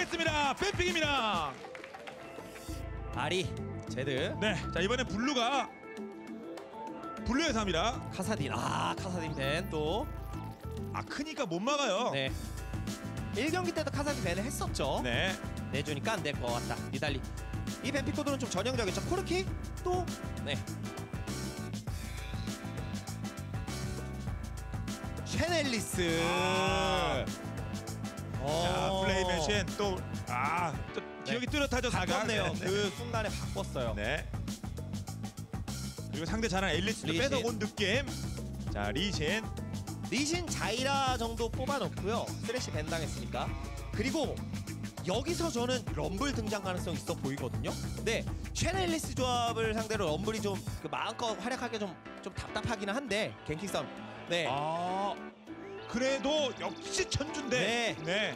가겠습니다. 뱀픽입니다. 아리, 제드, 네, 자 이번엔 블루에서 합니다. 카사딘. 아, 카사딘 밴 또. 아 크니까 못 막아요. 네. 1경기 때도 카사딘 밴을 했었죠. 네. 내주니까 안 될 것 같다. 니달리. 이 밴 픽도들은 좀 전형적이죠. 코르키 또. 네. 쉔앨리스. 자 플레이맨신 또 기억이 뚜렷하죠. 바꿨네요. 네. 그 순간에 바꿨어요. 네. 그리고 상대 잘하는 앨리스도 리신. 뺏어온 느낌. 자 리신. 리신 자이라 정도 뽑아놓고요. 쓰레쉬 밴 당했으니까. 그리고 여기서 저는 럼블 등장 가능성 있어 보이거든요. 근데 쉔앨리스 조합을 상대로 럼블이 좀 그 마음껏 활약하기 좀 답답하기는 한데 갱킹 싸움. 네. 그래도 역시 천준데. 네.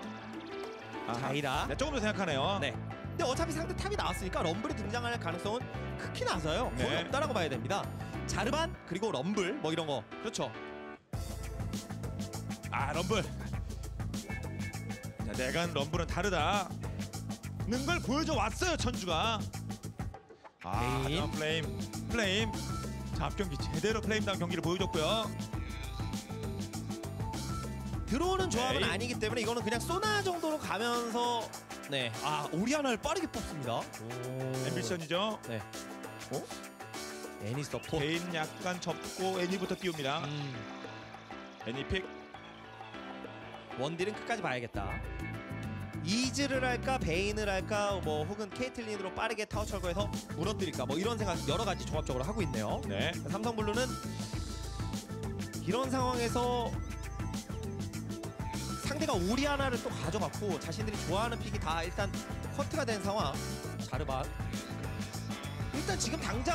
자이라. 네, 조금 더 생각하네요. 네. 근데 어차피 상대 탑이 나왔으니까 럼블이 등장할 가능성은 크게 나서요. 거의 네. 없다라고 봐야 됩니다. 자르반 그리고 럼블 뭐 이런 거. 그렇죠. 럼블. 자 내가 하는 럼블은 다르다. 는 걸 보여줘 왔어요 천주가. 페인. 플레임. 자 앞경기 제대로 플레임다운 경기를 보여줬고요. 들어오는 조합은 네. 아니기 때문에 이거는 그냥 소나 정도로 가면서 네. 오리아나를 빠르게 뽑습니다. 앰비션이죠. 네. 애니 서포. 개인 약간 접고 애니부터 띄웁니다. 애니 픽. 원딜은 끝까지 봐야겠다. 이즈를 할까 베인을 할까 뭐 혹은 케이틀린으로 빠르게 타워 철거해서 무너뜨릴까 뭐 이런 생각 여러 가지 종합적으로 하고 있네요. 네. 삼성블루는 이런 상황에서 상대가 오리아나를 또 가져갔고 자신들이 좋아하는 픽이 다 일단 커트가 된 상황. 자르반 일단 지금 당장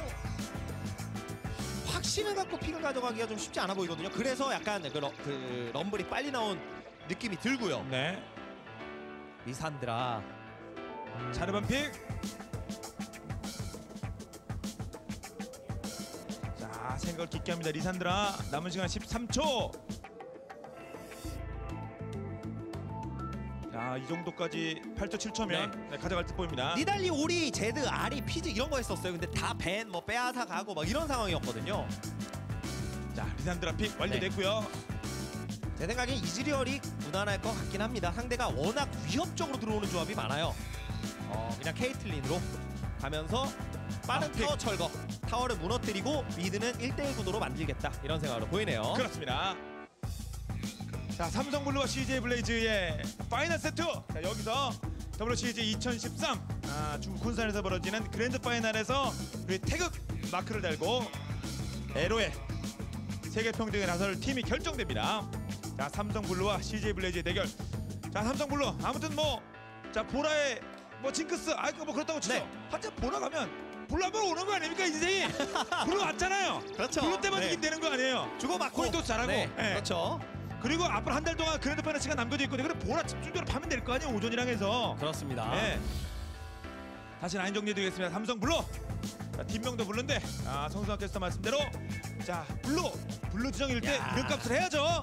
확신을 갖고 픽을 가져가기가 좀 쉽지 않아 보이거든요. 그래서 약간 그 럼블이 빨리 나온 느낌이 들고요. 네. 리산드라. 자르반 픽. 자 생각을 깊게 합니다. 리산드라. 남은 시간 13초. 자 이 정도까지 8초 7초면 네, 가져갈 듯 보입니다. 니달리, 오리, 제드, 아리, 피즈 이런 거 했었어요. 근데 다 밴 뭐 빼앗아 가고 막 이런 상황이었거든요. 자 리산드라 픽 완료됐고요. 제 생각엔 이즈리얼이 무난할 것 같긴 합니다. 상대가 워낙 위협적으로 들어오는 조합이 많아요. 그냥 케이틀린으로 가면서 빠른 타워 철거, 타워를 무너뜨리고 미드는 1대1 구도로 만들겠다 이런 생각으로 보이네요. 그렇습니다. 자 삼성블루와 CJ 블레이즈의 파이널 세트. 자 여기서 WCG 2013 중국 군산에서 벌어지는 그랜드 파이널에서 우리 태극 마크를 달고 LOL 세계 평등에 나설 팀이 결정됩니다. 자 삼성블루와 CJ 블레이즈의 대결. 자 삼성블루 아무튼 자 보라의 징크스 뭐 그렇다고 치죠. 네. 하여튼 보라 가면 블루 한번 오는 거 아닙니까 인생이. 블루 왔잖아요. 그렇죠. 블루 때만 네. 이기면 되는 거 아니에요. 주고받고 코인도 잘하고. 네. 네. 그렇죠. 그리고 앞으로 한 달 동안 그랜드 파이널 시간 남겨져 있거든요. 그래 보라 집중적으로 파면 될 거 아니에요. 오전이랑 해서. 그렇습니다. 네. 다시 라인 정리해드리겠습니다. 삼성블루. 자, 팀명도 블루인데 성승환 캐스터 말씀대로 자 블루 지정일 때 이름값을 해야죠.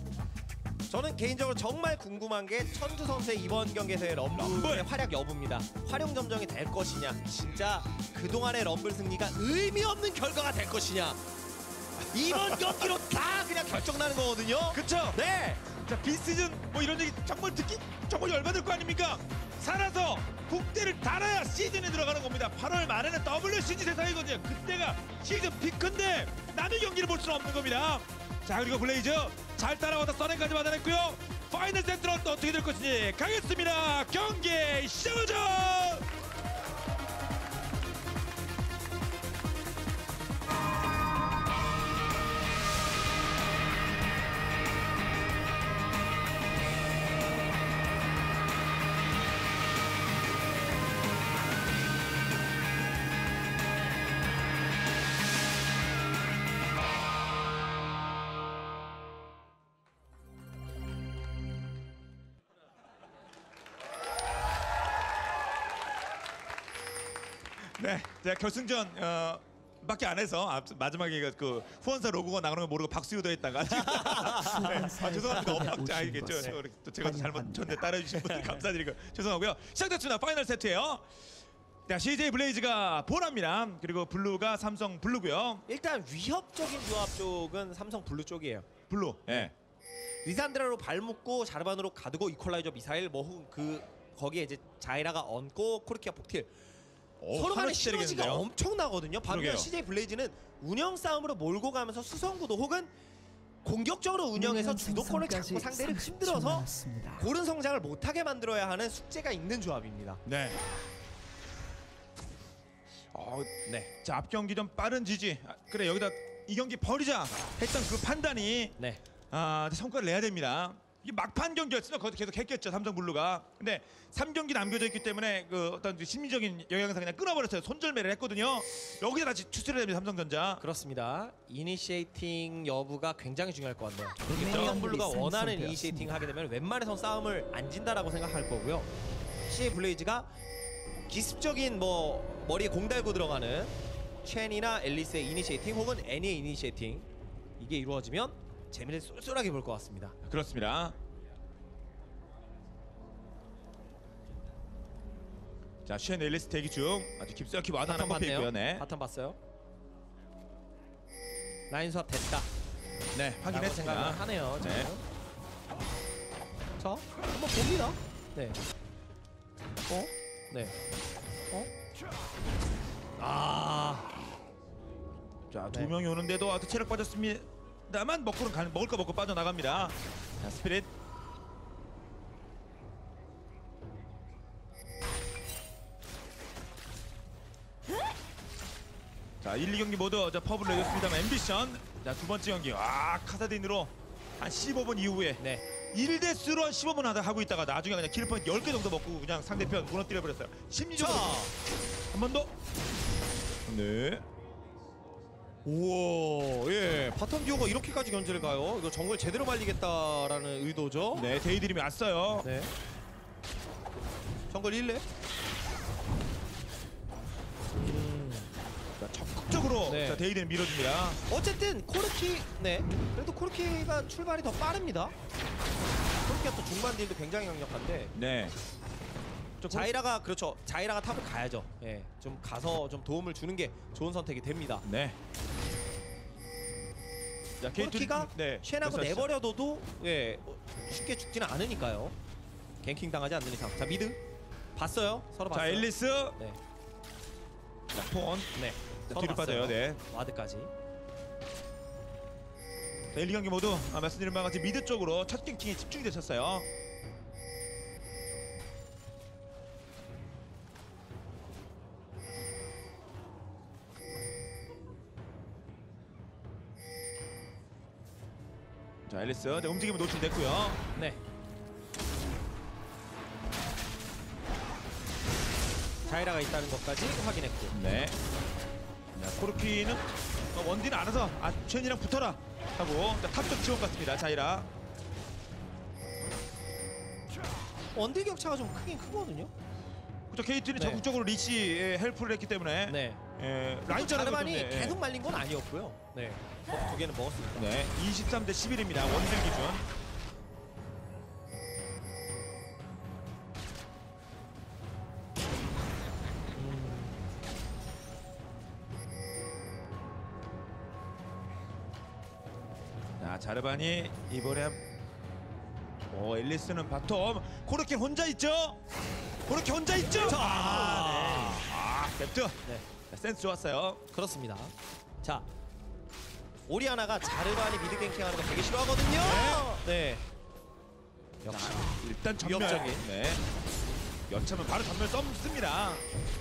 저는 개인적으로 정말 궁금한 게 천주 선수의 이번 경기에서의 럼블의 활약 여부입니다. 활용 점정이 될 것이냐, 진짜 그동안의 럼블 승리가 의미 없는 결과가 될 것이냐. 이번 경기로 다 그냥 결정나는 거거든요. 그쵸? 네. 자 비시즌 이런 얘기 정말 듣기 정말 열받을 거 아닙니까? 살아서 국대를 달아야 시즌에 들어가는 겁니다. 8월 말에는 WCG 세상이거든요. 그때가 시즌 피크인데 남의 경기를 볼 수는 없는 겁니다. 자 그리고 블레이즈 잘 따라와서 써낸까지 받아냈고요. 파이널 세트는 또 어떻게 될 것인지 가겠습니다. 경기 시작하죠. 네, 자 결승전 밖에 안 해서 마지막에 그 후원사 로고가 나오는 거 모르고 박수효도 했다가 죄송합니다. 알겠죠. 또 제가 잘못 쳤는데 따라주신 분들 감사드리고 죄송하고요. 시작됐습니다. 파이널 세트예요. 자, CJ 블레이즈가 보라입니다. 그리고 블루가 삼성 블루고요. 일단 위협적인 조합 쪽은 삼성 블루 쪽이에요. 블루. 예. 리산드라로 발 묶고 자르반으로 가두고 이퀄라이저 미사일 뭐 거기에 이제 자이라가 얹고 코르키아 폭틸. 서로 간의 시너지가 엄청나거든요. 반면 그러게요. CJ 블레이즈는 운영 싸움으로 몰고 가면서 수성구도 혹은 공격적으로 운영해서 주도권을 잡고 상대를 힘들어서 고른 성장을 못하게 만들어야 하는 숙제가 있는 조합입니다. 네. 네. 자, 앞 경기 좀 빠른 지지. 그래, 여기다 이 경기 버리자 했던 그 판단이 네. 성과를 내야 됩니다. 이게 막판 경기였으면 거기서 계속 했겠죠, 삼성 블루가. 근데 3경기 남겨져 있기 때문에 그 어떤 심리적인 영향에서 그냥 끊어버렸어요. 손절매를 했거든요. 여기서 다시 추스려야 됩니다, 삼성전자. 그렇습니다. 이니시에이팅 여부가 굉장히 중요할 것 같네요. 그렇겠죠. 삼성 블루가 원하는 이니시에이팅 하게 되면 웬만해선 싸움을 안 진다라고 생각할 거고요. CJ 블레이즈가 기습적인 뭐 머리에 공 달고 들어가는 첸이나 앨리스의 이니시에이팅 혹은 애니의 이니시에이팅 이게 이루어지면 재미를 쏠쏠하게 볼 것 같습니다. 그렇습니다. 자, 쉔 앨리스 대기 중. 아주 깊숙이 와드 하나 꼽혀 있고요. 네. 바텀 봤어요. 라인 수합 됐다. 네, 라고 확인했습니다. 생각을 하네요. 지금. 네. 자, 한번 봅니다. 네. 네. 자, 네. 두 명이 오는데도 아주 체력 빠졌습니다만 먹을 거 먹고 빠져나갑니다. 자, 스피릿. 자, 1, 2경기 모두 퍼블을 내줬습니다만 앰비션. 자, 두 번째 경기. 카사딘으로 한 15분 이후에 네. 1대수로 한 15분 하고 있다가 나중에 그냥 킬포인트 10개 정도 먹고 그냥 상대편 무너뜨려 버렸어요. 심리적으로 한 번 더. 네. 우와, 예. 바텀 듀오가 이렇게까지 견제를 가요. 이거 정글 제대로 말리겠다라는 의도죠. 네, 데이드림이 왔어요. 네. 정글 1레. 자, 적극적으로 네. 자, 데이드림 밀어줍니다. 어쨌든 코르키, 네. 그래도 코르키가 출발이 더 빠릅니다. 코르키가 또 중반 딜도 굉장히 강력한데. 네. 자이라가 그렇죠. 자이라가 탑을 가야죠. 예. 좀 가서 좀 도움을 주는 게 좋은 선택이 됩니다. 네. 자, 코르키가 네. 쉔하고 됐어요. 내버려둬도 예 쉽게 죽지는 않으니까요. 갱킹 당하지 않는 이상. 자, 미드 봤어요. 서로 자, 봤어요. 앨리스. 네. 자, 폰. 네. 자, 서로 뒤로 봤어요. 빠져요. 네. 와드까지. 자, 1, 2경기 모두 말씀드린 바와 같이 미드 쪽으로 첫 갱킹에 집중이 되셨어요. 자, 앨리스. 네, 움직임은 노출됐고요. 네. 자이라가 있다는 것까지 확인했고. 네. 자, 코르키는 원딜은 알아서 쉔이랑 붙어라 하고 탑쪽 지원 같습니다. 자이라. 원딜 격차가 좀 크긴 크거든요. 그렇죠. KT는 네. 적극적으로 리시에 헬프를 했기 때문에 네. 라인 자르는 자르반이 좀, 네. 계속 말린 건 아니었고요. 네. 두 개는 먹었습니다. 네, 23대 11입니다. 원딜 기준. 자, 자르반이 이번에 앨리스는 바텀. 코르키 혼자 있죠? 코르키 혼자 있죠? 캡트. 네. 자, 센스 좋았어요. 그렇습니다. 자, 오리아나가 자르반이 미드 갱킹하는 거 되게 싫어하거든요. 네. 역시 일단 전멸. 위협적인. 네. 여차면 바로 전멸 썸습니다.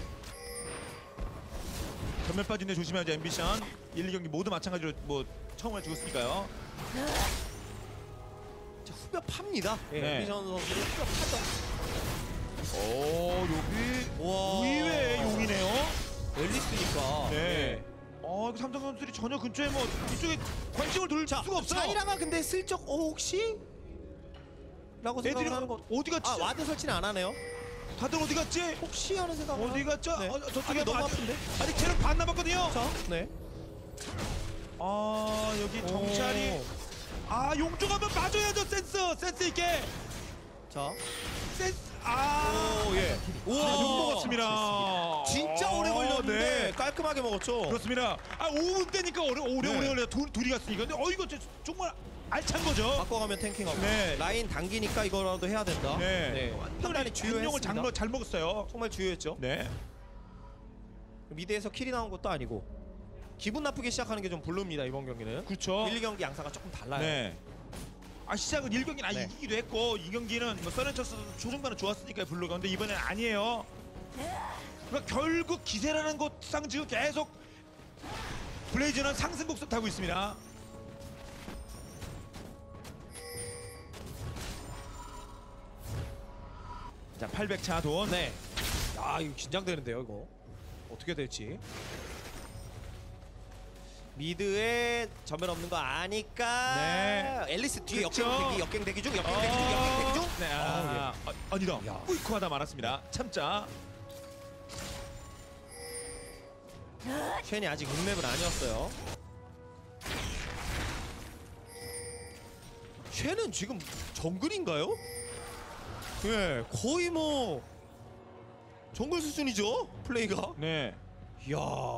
전멸 빠진데 조심해야죠. 앰비션 1, 2경기 모두 마찬가지로 뭐 처음에 죽었으니까요. 자, 후벼 팝니다. 예, 네. 앰비션 선수를 후벼 파죠. 여기 와. 의외의 용이네요. 앨리스니까. 네. 이거 삼성 선수들이 전혀 근처에 뭐 이쪽에 관심을 둘 수가 없어요. 자이라가 근데 슬쩍 혹시? 라고 애들이 생각을 하는 거. 어디 갔지? 와드 설치는 안 하네요. 다들 어디 갔지? 혹시 하는 생각을 어디 갔죠? 네. 저쪽에 너무 아픈데? 아직 체력 반 남았거든요. 자, 네. 아 여기 정찰이 용쪽 한번 맞아야죠. 센스 있게. 자, 센스 예. 우와, 욕 먹었습니다. 진짜 오래 걸렸는데 네. 깔끔하게 먹었죠. 그렇습니다. 5분 때니까 오래 네. 걸려. 둘이 갔으니까. 근데 이거 정말 알찬 거죠. 바꿔가면 탱킹하고 네. 라인 당기니까 이거라도 해야 된다. 네. 판단이 행동을 주요했습니다. 잘 먹었어요. 정말 주요했죠. 네. 미드에서 킬이 나온 것도 아니고 기분 나쁘게 시작하는 게 좀 블루입니다. 이번 경기는 그렇죠. 1, 2경기 양상가 조금 달라요. 네. 시작은 1경기는 네. 이기기도 했고 2경기는 뭐 서렌처스 초중반은 좋았으니까 블루가. 근데 이번엔 아니에요. 그러니까 결국 기세라는 것상 지금 계속 블레이즈는 상승 곡선 타고 있습니다. 자, 800차 돈. 네. 야, 이거 긴장되는데요, 이거. 어떻게 될지. 미드에 전면 없는 거 아니까. 네. 앨리스 뒤에 그쵸. 역갱 대기 중. 네, 아니다. 야. 꾸이쿠하다 말았습니다. 참자. 쉔이 아직 룬맵은 아니었어요. 쉔은 지금 정글인가요? 예, 거의 뭐 정글 수준이죠, 플레이가. 네. 이야.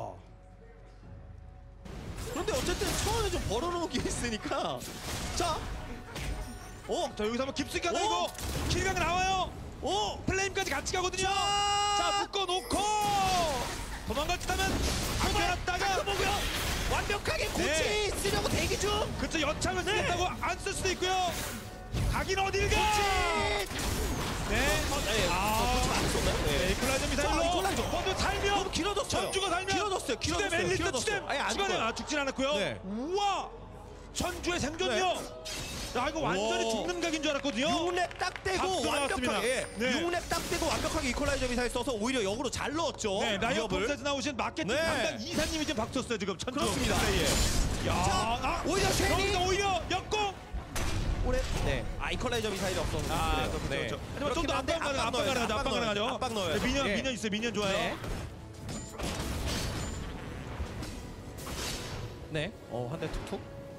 그런데 어쨌든 처음에 좀 벌어놓은 게 있으니까. 자, 자, 여기서 한번 깊숙이 하다 이거 킬각 나와요. 플레임까지 같이 가거든요. 자, 묶어놓고 도망갈 듯 하면 안 변했다가 뭐고요? 완벽하게 고치 네. 쓰려고 대기 중. 그쵸, 여참을 쓰겠다고 안 쓸 수도 있고요. 가긴 어딜 가. 네. 고치 안 썼나요? 네, 이퀄라이저 미사일로 이퀄라이저. 먼저 살면 너무 길어졌어요. 전주가 살면 길어졌어요. 추대 멜리스 추대 아예 안 추가는 죽어요. 죽진 않았고요. 네. 우와, 전주의 생존력. 야, 이거 완전히 와. 죽는 각인 줄 알았거든요. 6렙 딱 떼고 박수 나왔습니다. 완벽하게 네. 6렙 딱 떼고 완벽하게 이퀄라이저 미사일 써서 오히려 역으로 잘 넣었죠. 네, 라이어 위협을. 폼에서 나오신 마케팅 네. 담당 이사님이 지금 박수 쳤어요 지금 천주. 그렇습니다. 플레이에. 야, 자, 오히려 쉐니. 여기서 오히려 역공. 올해 이퀄라이저 미사일이 없었는데. 그렇죠. 네. 하지만 좀더 압박 가능하죠. 압박 넣어요. 미년 있어요. 미년 좋아요. 네. 네. 한 대 툭툭.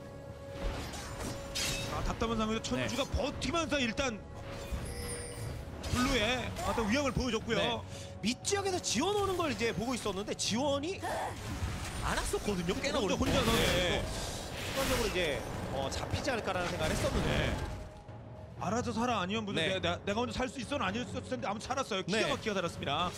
답답한 상황에서 천주가 버티면서 일단 블루에 어떤 위험을 보여줬고요. 네. 밑지역에서 지원 오는 걸 이제 보고 있었는데 지원이 안 왔었거든요. 꽤나 오래 혼자서. 네. 순간적으로 이제 잡히지 않을까라는 생각을 했었는데. 네. 알아서 살아 아니면 무슨 네. 내가 혼자 살 수 있어는 아니었을 텐데 아무튼 살았어요. 기가 네. 막히게 살았습니다.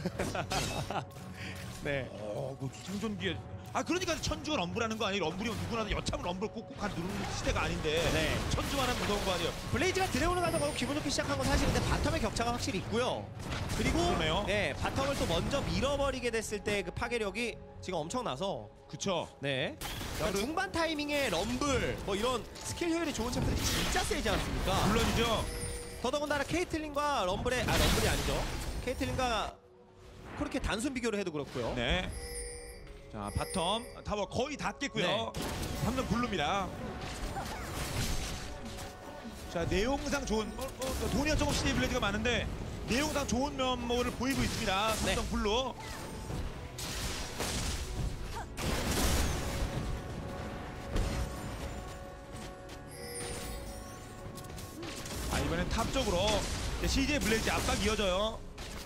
네. 그 생존기에 그러니까 천주가 럼블하는 거 아니에요. 럼블이면 누구나 누르는 럼블 꾹꾹 누르는 시대가 아닌데 네. 천주만 하면 무서운 거 아니에요. 블레이즈가 드래곤을 가져가고 기분 좋게 시작한 건 사실인데 바텀의 격차가 확실히 있고요. 그리고 그러네요. 네, 바텀을 또 먼저 밀어버리게 됐을 때 그 파괴력이 지금 엄청나서 그쵸. 네. 그러니까 중반 타이밍에 럼블 뭐 이런 스킬 효율이 좋은 챔프들이 진짜 세지 않습니까? 물론이죠. 더더군다나 케이틀린과 럼블이 아니죠. 케이틀린과 그렇게 단순 비교를 해도 그렇고요. 네. 자, 바텀 타워 거의 닿겠고요. 네. 3점 블루입니다. 자, 내용상 좋은 돈이 조금 시대 블레이즈가 많은데 내용상 좋은 면모를 보이고 있습니다. 3점 네. 블루. 이번엔 탑 쪽으로 CJ 블레이즈 압박 이어져요.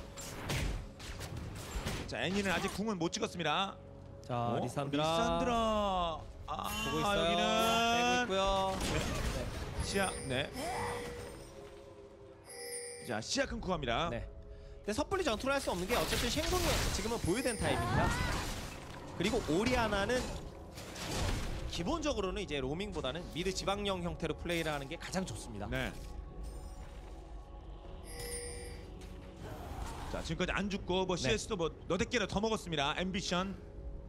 자, 애니는 아직 궁은 못 찍었습니다. 자, 리산드라. 보고 있어요. 여기는 빼고 있고요. 시야. 네. 자, 시야 큰 구합니다. 네. 근데 섣불리 전투를 할 수 없는 게 어쨌든 쉔궁이 지금은 보유된 타입입니다. 그리고 오리아나는 기본적으로는 이제 로밍보다는 미드 지방령 형태로 플레이를 하는 게 가장 좋습니다. 네. 자, 지금까지 안 죽고 뭐 네. CS도 뭐 너댓 개나 더 먹었습니다. 앰비션.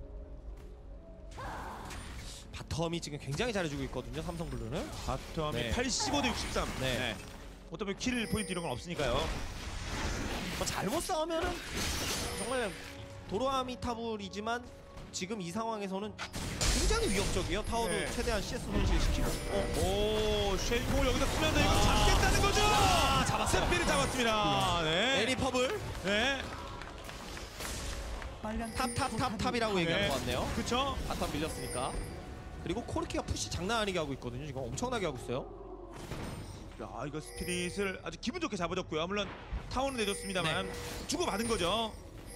바텀이 지금 굉장히 잘해주고 있거든요. 삼성블루는. 바텀이 네. 85대 63. 네. 어떤 킬 포인트 이런 건 없으니까요. 뭐 잘못 싸우면은 정말 도로아미타불이지만 지금 이 상황에서는 굉장히 위협적이에요. 타워도 네. 최대한 CS 손실시키고. 오, 쉐이코 여기서 쓰면서 이거 잡겠다는 거죠. 잡았어요. 스피를 잡았습니다. 네. 에리 퍼블. 네. 탑이라고 얘기하는 것 같네요. 그쵸? 바텀 밀렸으니까. 그리고 코르키가 푸시 장난 아니게 하고 있거든요. 지금 엄청나게 하고 있어요. 야, 이거 스피릿을 아주 기분 좋게 잡아줬고요. 물론 타워는 내줬습니다만 주고받은 거죠.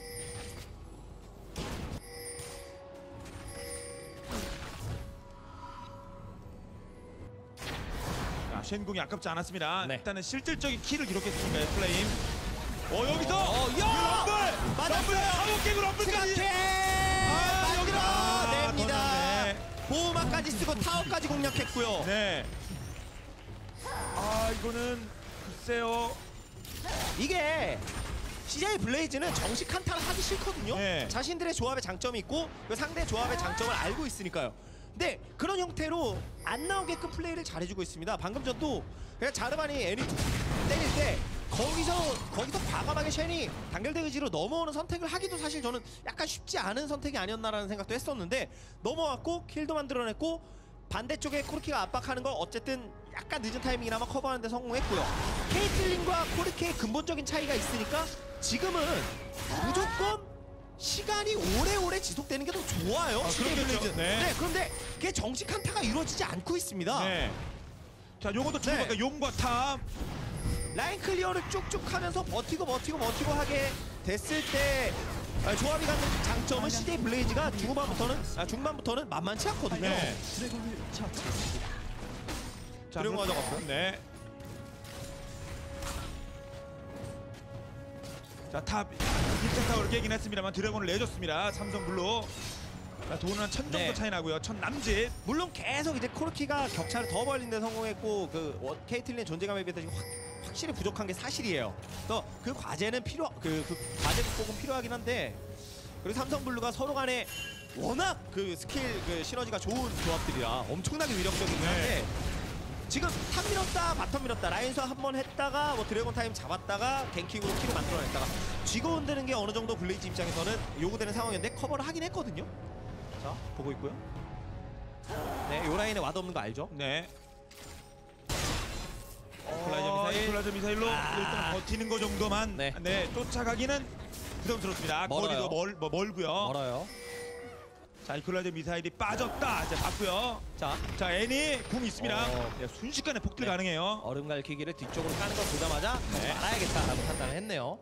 자, 쉔궁이 아깝지 않았습니다. 네. 일단은 실질적인 킬을 기록했습니다. 플레임. 여기서 야! 럼블! 맞았어요! 타워 깨고 럼블까지! 만들어냅니다. 보호막까지 쓰고 타워까지 공략했고요. 네. 이거는 글쎄요. 이게 CJ 블레이즈는 정식 한타를 하기 싫거든요. 네. 자신들의 조합의 장점이 있고 그 상대 조합의 장점을 알고 있으니까요. 근데 그런 형태로 안 나오게끔 플레이를 잘해주고 있습니다. 방금 전도 그냥 자르반이 애니 때릴 때 거기서 과감하게 쉔이 단결대 의지로 넘어오는 선택을 하기도 사실 저는 약간 쉽지 않은 선택이 아니었나라는 생각도 했었는데 넘어왔고 킬도 만들어냈고 반대쪽에 코르키가 압박하는 걸 어쨌든 약간 늦은 타이밍이나마 커버하는 데 성공했고요. 케이틀린과 코르키의 근본적인 차이가 있으니까 지금은 무조건 시간이 오래오래 지속되는 게 더 좋아요. CJ 그렇겠죠. 블레이즈. 네. 그런데 그게 정식 한타가 이루어지지 않고 있습니다. 네. 자, 요것도 주고받고 용과 탑. 라인 클리어를 쭉쭉 하면서 버티고 하게 됐을 때 조합이 갖는 장점은 CJ 블레이즈가 중반부터는 만만치 않거든요. 네. 자, 드래곤 가져갔어요. 네. 자, 탑 1차 타워를 깨긴 했습니다만 드래곤을 내줬습니다. 삼성블루. 자, 돈은 한 1000 정도 네. 차이 나고요. 1000 남짓. 물론 계속 이제 코르키가 격차를 더 벌리는 데 성공했고 케이틀린 존재감에 비해서 확실히 부족한 게 사실이에요. 그래서 그 과제는 그 과제 극복은 필요하긴 한데 그리고 삼성블루가 서로 간에 워낙 그 스킬 시너지가 좋은 조합들이라 엄청나게 위력적이긴 한데 지금 탑 밀었다 바텀 밀었다 라인서 한번 했다가 드래곤 타임 잡았다가 갱킹으로 킬을 만들어냈다가 쥐고 흔드는 게 어느 정도 블레이즈 입장에서는 요구되는 상황인데 커버를 하긴 했거든요. 자 보고 있고요. 네, 요 라인에 와드 없는 거 알죠? 네. 이퀄라이저 미사일로 일단 버티는 거 정도만 네. 쫓아가기는 부담스럽습니다. 멀어요. 거리도 멀고요. 멀어요. 자, 이퀄라이저 미사일이 빠졌다. 이제 봤고요. 자, 애니 궁 있습니다. 네, 순식간에 폭딜 네. 가능해요. 얼음 갈퀴기를 뒤쪽으로 까는 걸 보자마자 네. 말아야겠다라고 판단을 했네요.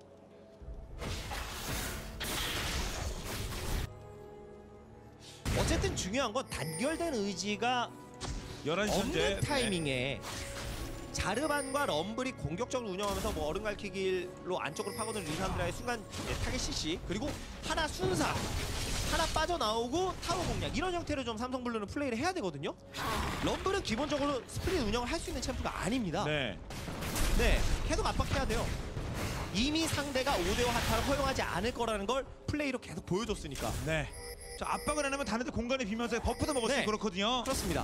어쨌든 중요한 건 단결된 의지가 11시 현재. 없는 타이밍에 자르반과 럼블이 공격적으로 운영하면서 얼음 갈퀴기로 안쪽으로 파고드는 리산드라의 순간 타겟 CC 그리고 하나 순사 하나 빠져나오고 타워 공략 이런 형태로 좀 삼성블루는 플레이를 해야 되거든요. 럼블은 기본적으로 스프릿 운영을 할 수 있는 챔프가 아닙니다. 네. 네, 계속 압박해야 돼요. 이미 상대가 5대5 한타를 허용하지 않을 거라는 걸 플레이로 계속 보여줬으니까. 네. 자, 압박을 안 하면 다른 데 공간을 비면서 버프도 먹었으니 네. 그렇거든요. 그렇습니다.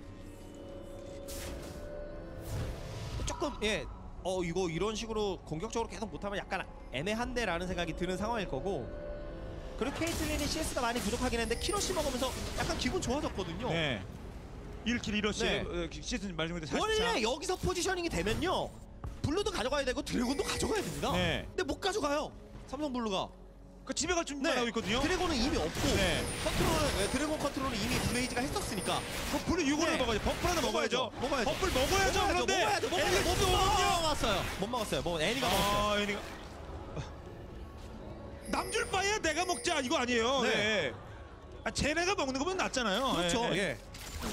조금 이거 이런 식으로 공격적으로 계속 못하면 약간 애매한데라는 생각이 드는 상황일 거고 그리고 케이틀린이 CS가 많이 부족하긴 했는데 키러시 먹으면서 약간 기분 좋아졌거든요. 네. 1킬 1러시 네. 시즌 말씀 그대로 원래 여기서 포지셔닝이 되면요 블루도 가져가야 되고 드래곤도 가져가야 됩니다. 네. 근데 못 가져가요. 삼성 블루가. 그 집에 갈 준비만 하고 있거든요. 드래곤은 이미 없고 네. 드래곤 컨트롤은 이미 블레이즈가 했었으니까 그 블루 6으로 네. 먹어야죠. 버프라도 먹어야죠. 먹어야죠. 버프를 먹어야죠. 그런데 먹어야죠. 못 먹었어요. 뭐 애니가 먹었어요. 애니가 남줄 바에 내가 먹자 이거 아니에요. 네. 네. 쟤네가 먹는 거보다 낫잖아요. 그렇죠. 예. 예.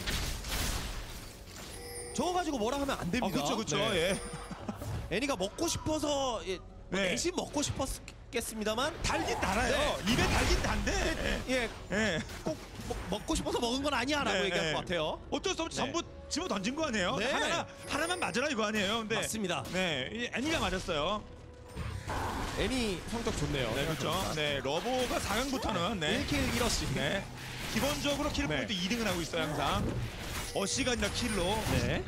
저거 가지고 뭐라 하면 안 됩니다. 그렇죠. 네. 예. 애니가 먹고 싶어서 네. 대신 먹고 싶었겠습니다만 달긴 달아요. 입에 달긴 단데. 예, 예. 꼭 먹고 싶어서 먹은 건 아니야라고 네, 얘기할 네. 것 같아요. 어쩔 수 없이 네. 전부 집어 던진 거 아니에요. 네. 하나만 맞으라 이거 아니에요. 근데 맞습니다. 네, 이 애니가 맞았어요. 애니 성적 좋네요. 네, 그렇죠. 네, 러보가 4강부터는 1킬 1어시. 네. 기본적으로 킬 네. 포인트 2등을 하고 있어요, 항상. 어시가 아니라 킬로. 네.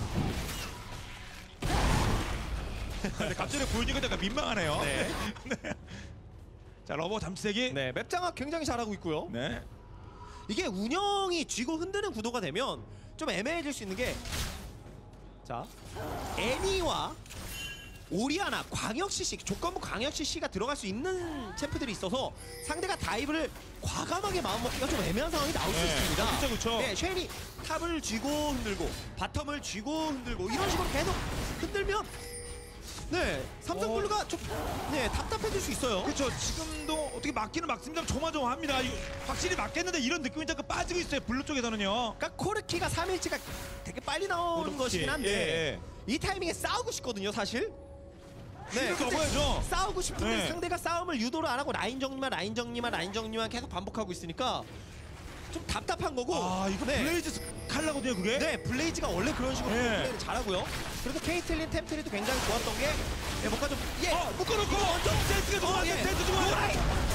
근데 갑자기 보여주니까 약간 민망하네요. 네. 네. 자, 러버 잠수대기. 네, 맵 장악 굉장히 잘하고 있고요. 네. 이게 운영이 쥐고 흔드는 구도가 되면 좀 애매해질 수 있는 게 자, 애니와 오리아나, 광역 CC, 조건부 광역 CC가 들어갈 수 있는 챔프들이 있어서 상대가 다이브를 과감하게 마음먹기가 좀 애매한 상황이 나올 수 네. 있습니다. 그쵸, 그쵸. 네, 쉘이 탑을 쥐고 흔들고 바텀을 쥐고 흔들고 이런 식으로 계속 흔들면 네, 삼성블루가 좀 네, 답답해질 수 있어요. 그렇죠. 지금도 어떻게 막기는 막습니다. 조마조마합니다. 이거 확실히 막겠는데 이런 느낌이 잠깐 빠지고 있어요. 블루 쪽에서는요. 그러니까 코르키가 3일치가 되게 빨리 나오는 코르키, 것이긴 한데 예, 이 타이밍에 싸우고 싶거든요, 사실. 힘을 근데 넣어야죠. 싸우고 싶은데 네. 상대가 싸움을 유도를 안 하고 라인 정리만 계속 반복하고 있으니까 좀 답답한 거고. 아, 이거 네. 블레이즈 칼라거든요, 그게. 네, 블레이즈가 원래 그런 식으로 네. 플레이를 잘하고요. 그래서 케이틀린 템트리도 굉장히 좋았던 게 뭔가 좀 묶어놓고 센스가 좋아요. 센스 좋아요.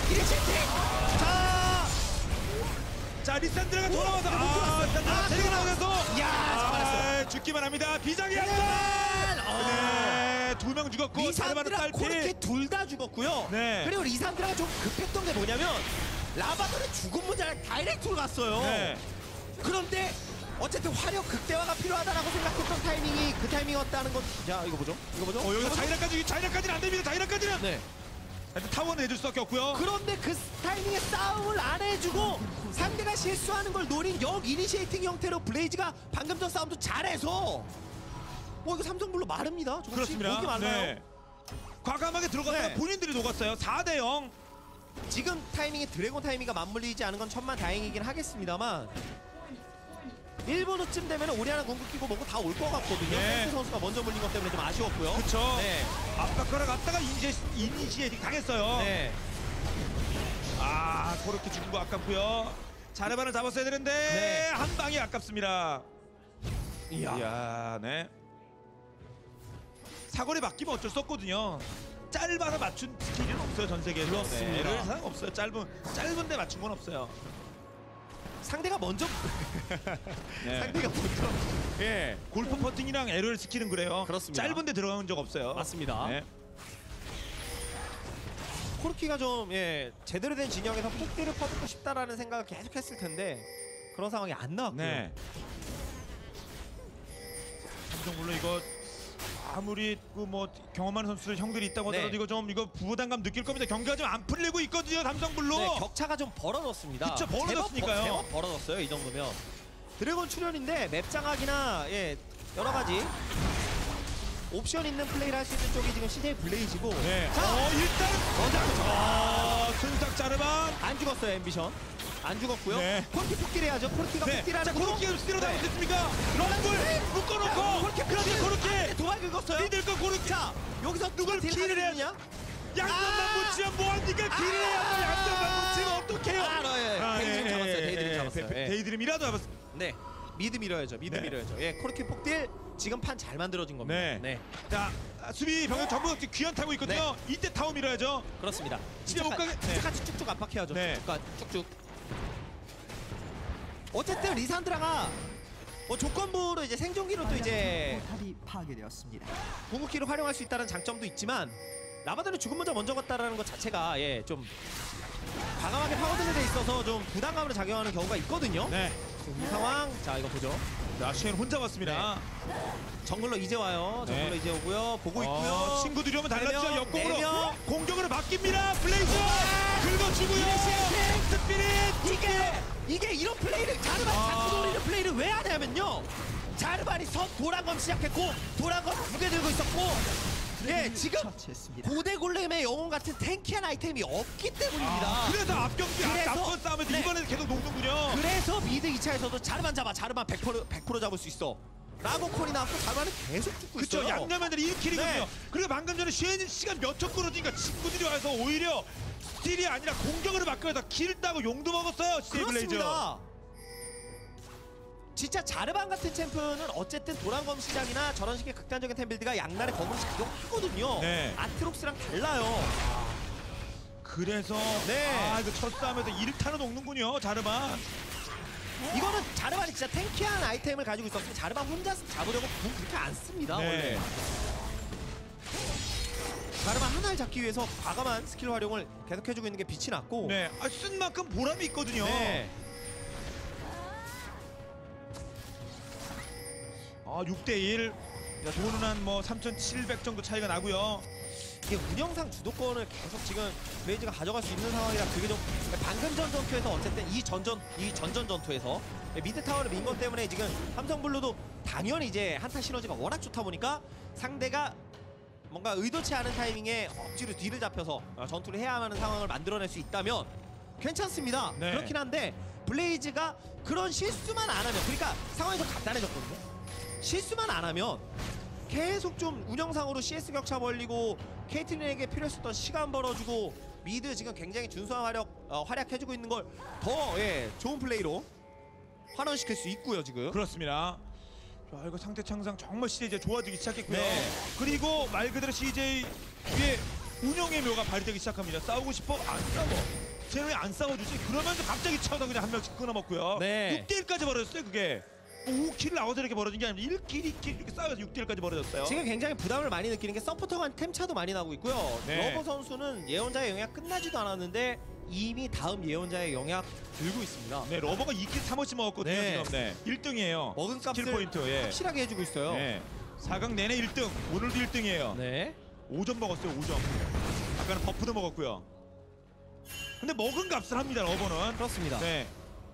자, 리산드라가 돌아와서 리산드라 데리고 나가서 야, 죽기만 합니다. 비장의 한번. 네, 2명 죽었고 자르바르 리산드라, 코르키 딸피. 둘 다 죽었고요. 네. 그리고 리산드라가 좀 급했던 게 뭐냐면 라바도의 죽은 문제를 다이렉트로 갔어요. 네. 그런데 어쨌든 화력 극대화가 필요하다라고 생각했던 타이밍이 그 타이밍이었다는 것. 자, 이거 보죠. 여기서 자이라까지는 안 됩니다. 자이라까지는. 네. 일단 타워는 해줄 수밖에 없고요. 그런데 그 타이밍에 싸움을 안 해주고 상대가 실수하는 걸 노린 역 이니시에이팅 형태로 블레이즈가 방금 전 싸움도 잘해서 이거 삼성블루 마릅니다. 조금씩 그렇습니다. 목이 말라요. 네. 과감하게 들어갔다가 네. 본인들이 녹았어요. 4대0. 지금 타이밍에 드래곤 타이밍이 맞물리지 않은 건 천만 다행이긴 하겠습니다만 1분 후쯤 되면 오리아나 궁극 끼고 뭐고 다 올 것 같거든요. 네. 펜스 선수가 먼저 물린 것 때문에 좀 아쉬웠고요. 그쵸. 네. 압박가락 갔다가 이니시에이팅 당했어요. 네. 아, 그렇게 죽은 거 아깝고요. 자르반을 잡았어야 되는데 네. 한 방이 아깝습니다. 이야. 네. 사거리 바뀌면 어쩔 수 없거든요. 짧아서 맞춘 스킬은 없어요, 전 세계에서. 그렇습니다. 네, 사상 없어요. 짧은데 맞춘 건 없어요. 상대가 먼저 네. 상대가 먼저 예. 골프 퍼팅이랑 에러를 스킬은 그래요. 그렇습니다. 짧은데 들어간 적 없어요. 맞습니다. 네. 코르키가 좀 제대로 된 진영에서 폭대를 퍼붓고 싶다라는 생각을 계속했을 텐데 그런 상황이 안 나왔고요. 네. 삼성 물론 이거 아무리 그 뭐 경험하는 선수들 형들이 있다고 하더라도 네. 이거 부담감 느낄 겁니다. 경기가 좀 안 풀리고 있거든요, 삼성블루. 네, 격차가 좀 벌어졌습니다. 그쵸, 벌어졌으니까요. 제법 벌어졌어요, 이 정도면. 드래곤 출연인데 맵 장악이나 여러 가지 옵션 있는 플레이를 할 수 있는 쪽이 지금 CJ 블레이즈고. 네. 자, 일단 먼저 순삭 자르반. 안 죽었어요, 앰비션. 안 죽었고요. 네. 코르키 폭딜해야죠. 코르키가 네. 폭딜하는 자, 코르키가 스티로 네. 잡으셨습니까? 럼블 묶어놓고. 코르키 그렇지, 코르키. 도발 긁었어요. 니들 거 코르키. 자, 여기서 누굴 딜 킬을 해야 하느냐? 양념만 묻히면 뭐합니까? 길을 해야 돼. 양념만 묻히면 어떡해요? 데이드림 잡았어요. 데이드림 잡았어요. 데이드림이라도 잡았어. 네. 미드 밀어야죠. 미드 네. 밀어야죠. 코르키 폭딜 지금 판 잘 만들어진 겁니다. 네. 자, 수비 병력 전부 귀환 타고 있거든요. 이때 타워 밀어야죠. 그렇습니다. 집에 못 가게. 네. 같이 쭉쭉 압박해야죠. 네. 쭉쭉. 어쨌든 리산드라가 조건부로 이제 생존기로 또 이제 포탑이 파괴되었습니다. 궁극기를 활용할 수 있다는 장점도 있지만 라바드는 죽은 먼저 갔다라는 것 자체가 좀 과감하게 파고드는 데 있어서 좀 부담감으로 작용하는 경우가 있거든요. 네. 이 상황, 자 이거 보죠. 자, 슈엔 혼자 왔습니다. 정글러 이제 와요. 정글러 네. 이제 오고요. 보고 있고요. 친구들이 오면 달라지죠. 네 명, 역공으로 네 명. 공격으로 바뀝니다. 블레이즈 긁어주고요. 스피릿. 이게 이런 플레이를 자르반이 자꾸 노리는 플레이를 왜 하냐면요. 자르반이 도란검 시작했고 도란검 2개 들고 있었고 지금 처치했습니다. 고대 골렘의 영웅 같은 탱키한 아이템이 없기 때문입니다. 그래서 앞경기 그래서- 앞선 싸움에서 네. 이번에는 계속 녹는군요. 그래서 미드 2차에서도 자르반 잡아. 자르반 100% 잡을 수 있어. 라고 콜이 나왔고 자르반은 계속 죽고 그쵸, 있어요. 양념맨들이 1킬이거든요. 네. 그리고 방금 전에 슈엔 시간 몇 초 끌어주니까 친구들이 와서 오히려 스틸이 아니라 공격으로 바꿔서 킬 따고 용도 먹었어요. 블레이즈. 그렇습니다. 진짜 자르반 같은 챔프는 어쨌든 도란검 시장이나 저런 식의 극단적인 템빌드가 양날의 검으로 작용하거든요. 네. 아트록스랑 달라요. 그래서 네. 이거 첫 싸움에서 1타는 녹는군요. 자르반. 이거는 자르반이 진짜 탱키한 아이템을 가지고 있었으면 자르반 혼자 잡으려고 궁 그렇게 안 씁니다. 네. 원래. 자르반 하나를 잡기 위해서 과감한 스킬 활용을 계속해주고 있는 게 빛이 났고. 네. 쓴 만큼 보람이 있거든요. 네. 6대1. 돈은 한 뭐 3,700 정도 차이가 나고요. 이게 운영상 주도권을 계속 지금 블레이즈가 가져갈 수 있는 상황이라 그게 좀 방금 전 전투에서 어쨌든 이 전전 전투에서 미드 타워를 민 것 때문에 지금 삼성블루도 당연히 이제 한타 시너지가 워낙 좋다 보니까 상대가 뭔가 의도치 않은 타이밍에 억지로 뒤를 잡혀서 전투를 해야 하는 상황을 만들어낼 수 있다면 괜찮습니다. 네. 그렇긴 한데 블레이즈가 그런 실수만 안 하면, 그러니까 상황이 좀 간단해졌거든요. 실수만 안 하면 계속 좀 운영상으로 CS 격차 벌리고 케이틀린에게 필요했었던 시간 벌어주고 미드 지금 굉장히 준수한 활약해주고 있는 걸 더 좋은 플레이로 환원시킬 수 있고요 지금. 그렇습니다. 자, 이거 상대 창상 정말 CJ 좋아지기 시작했고요. 네. 그리고 말 그대로 CJ의 운영의 묘가 발휘되기 시작합니다. 싸우고 싶어? 안 싸워. 쟤는 왜 안 싸워주지? 그러면서 갑자기 쳐서 그냥 한 명씩 끊어먹고요. 네. 6대1까지 벌어졌어요 그게. 5킬 나와서 이렇게 벌어진 게 아니라 1킬, 2킬 이렇게 싸워서 6대1까지 벌어졌어요. 지금 굉장히 부담을 많이 느끼는 게 서포터가 템차도 많이 나고 있고요. 네. 러버 선수는 예언자의 영향 끝나지도 않았는데 이미 다음 예언자의 영향 들고 있습니다. 네, 러버가 2킬 3원씩 먹었거든요. 네. 지금. 네. 1등이에요. 먹은 값을 킬 포인트. 예. 확실하게 해주고 있어요. 네. 4강 내내 1등. 오늘도 1등이에요. 네. 5점 먹었어요. 5점. 아까는 버프도 먹었고요. 근데 먹은 값을 합니다. 러버는. 그렇습니다. 네.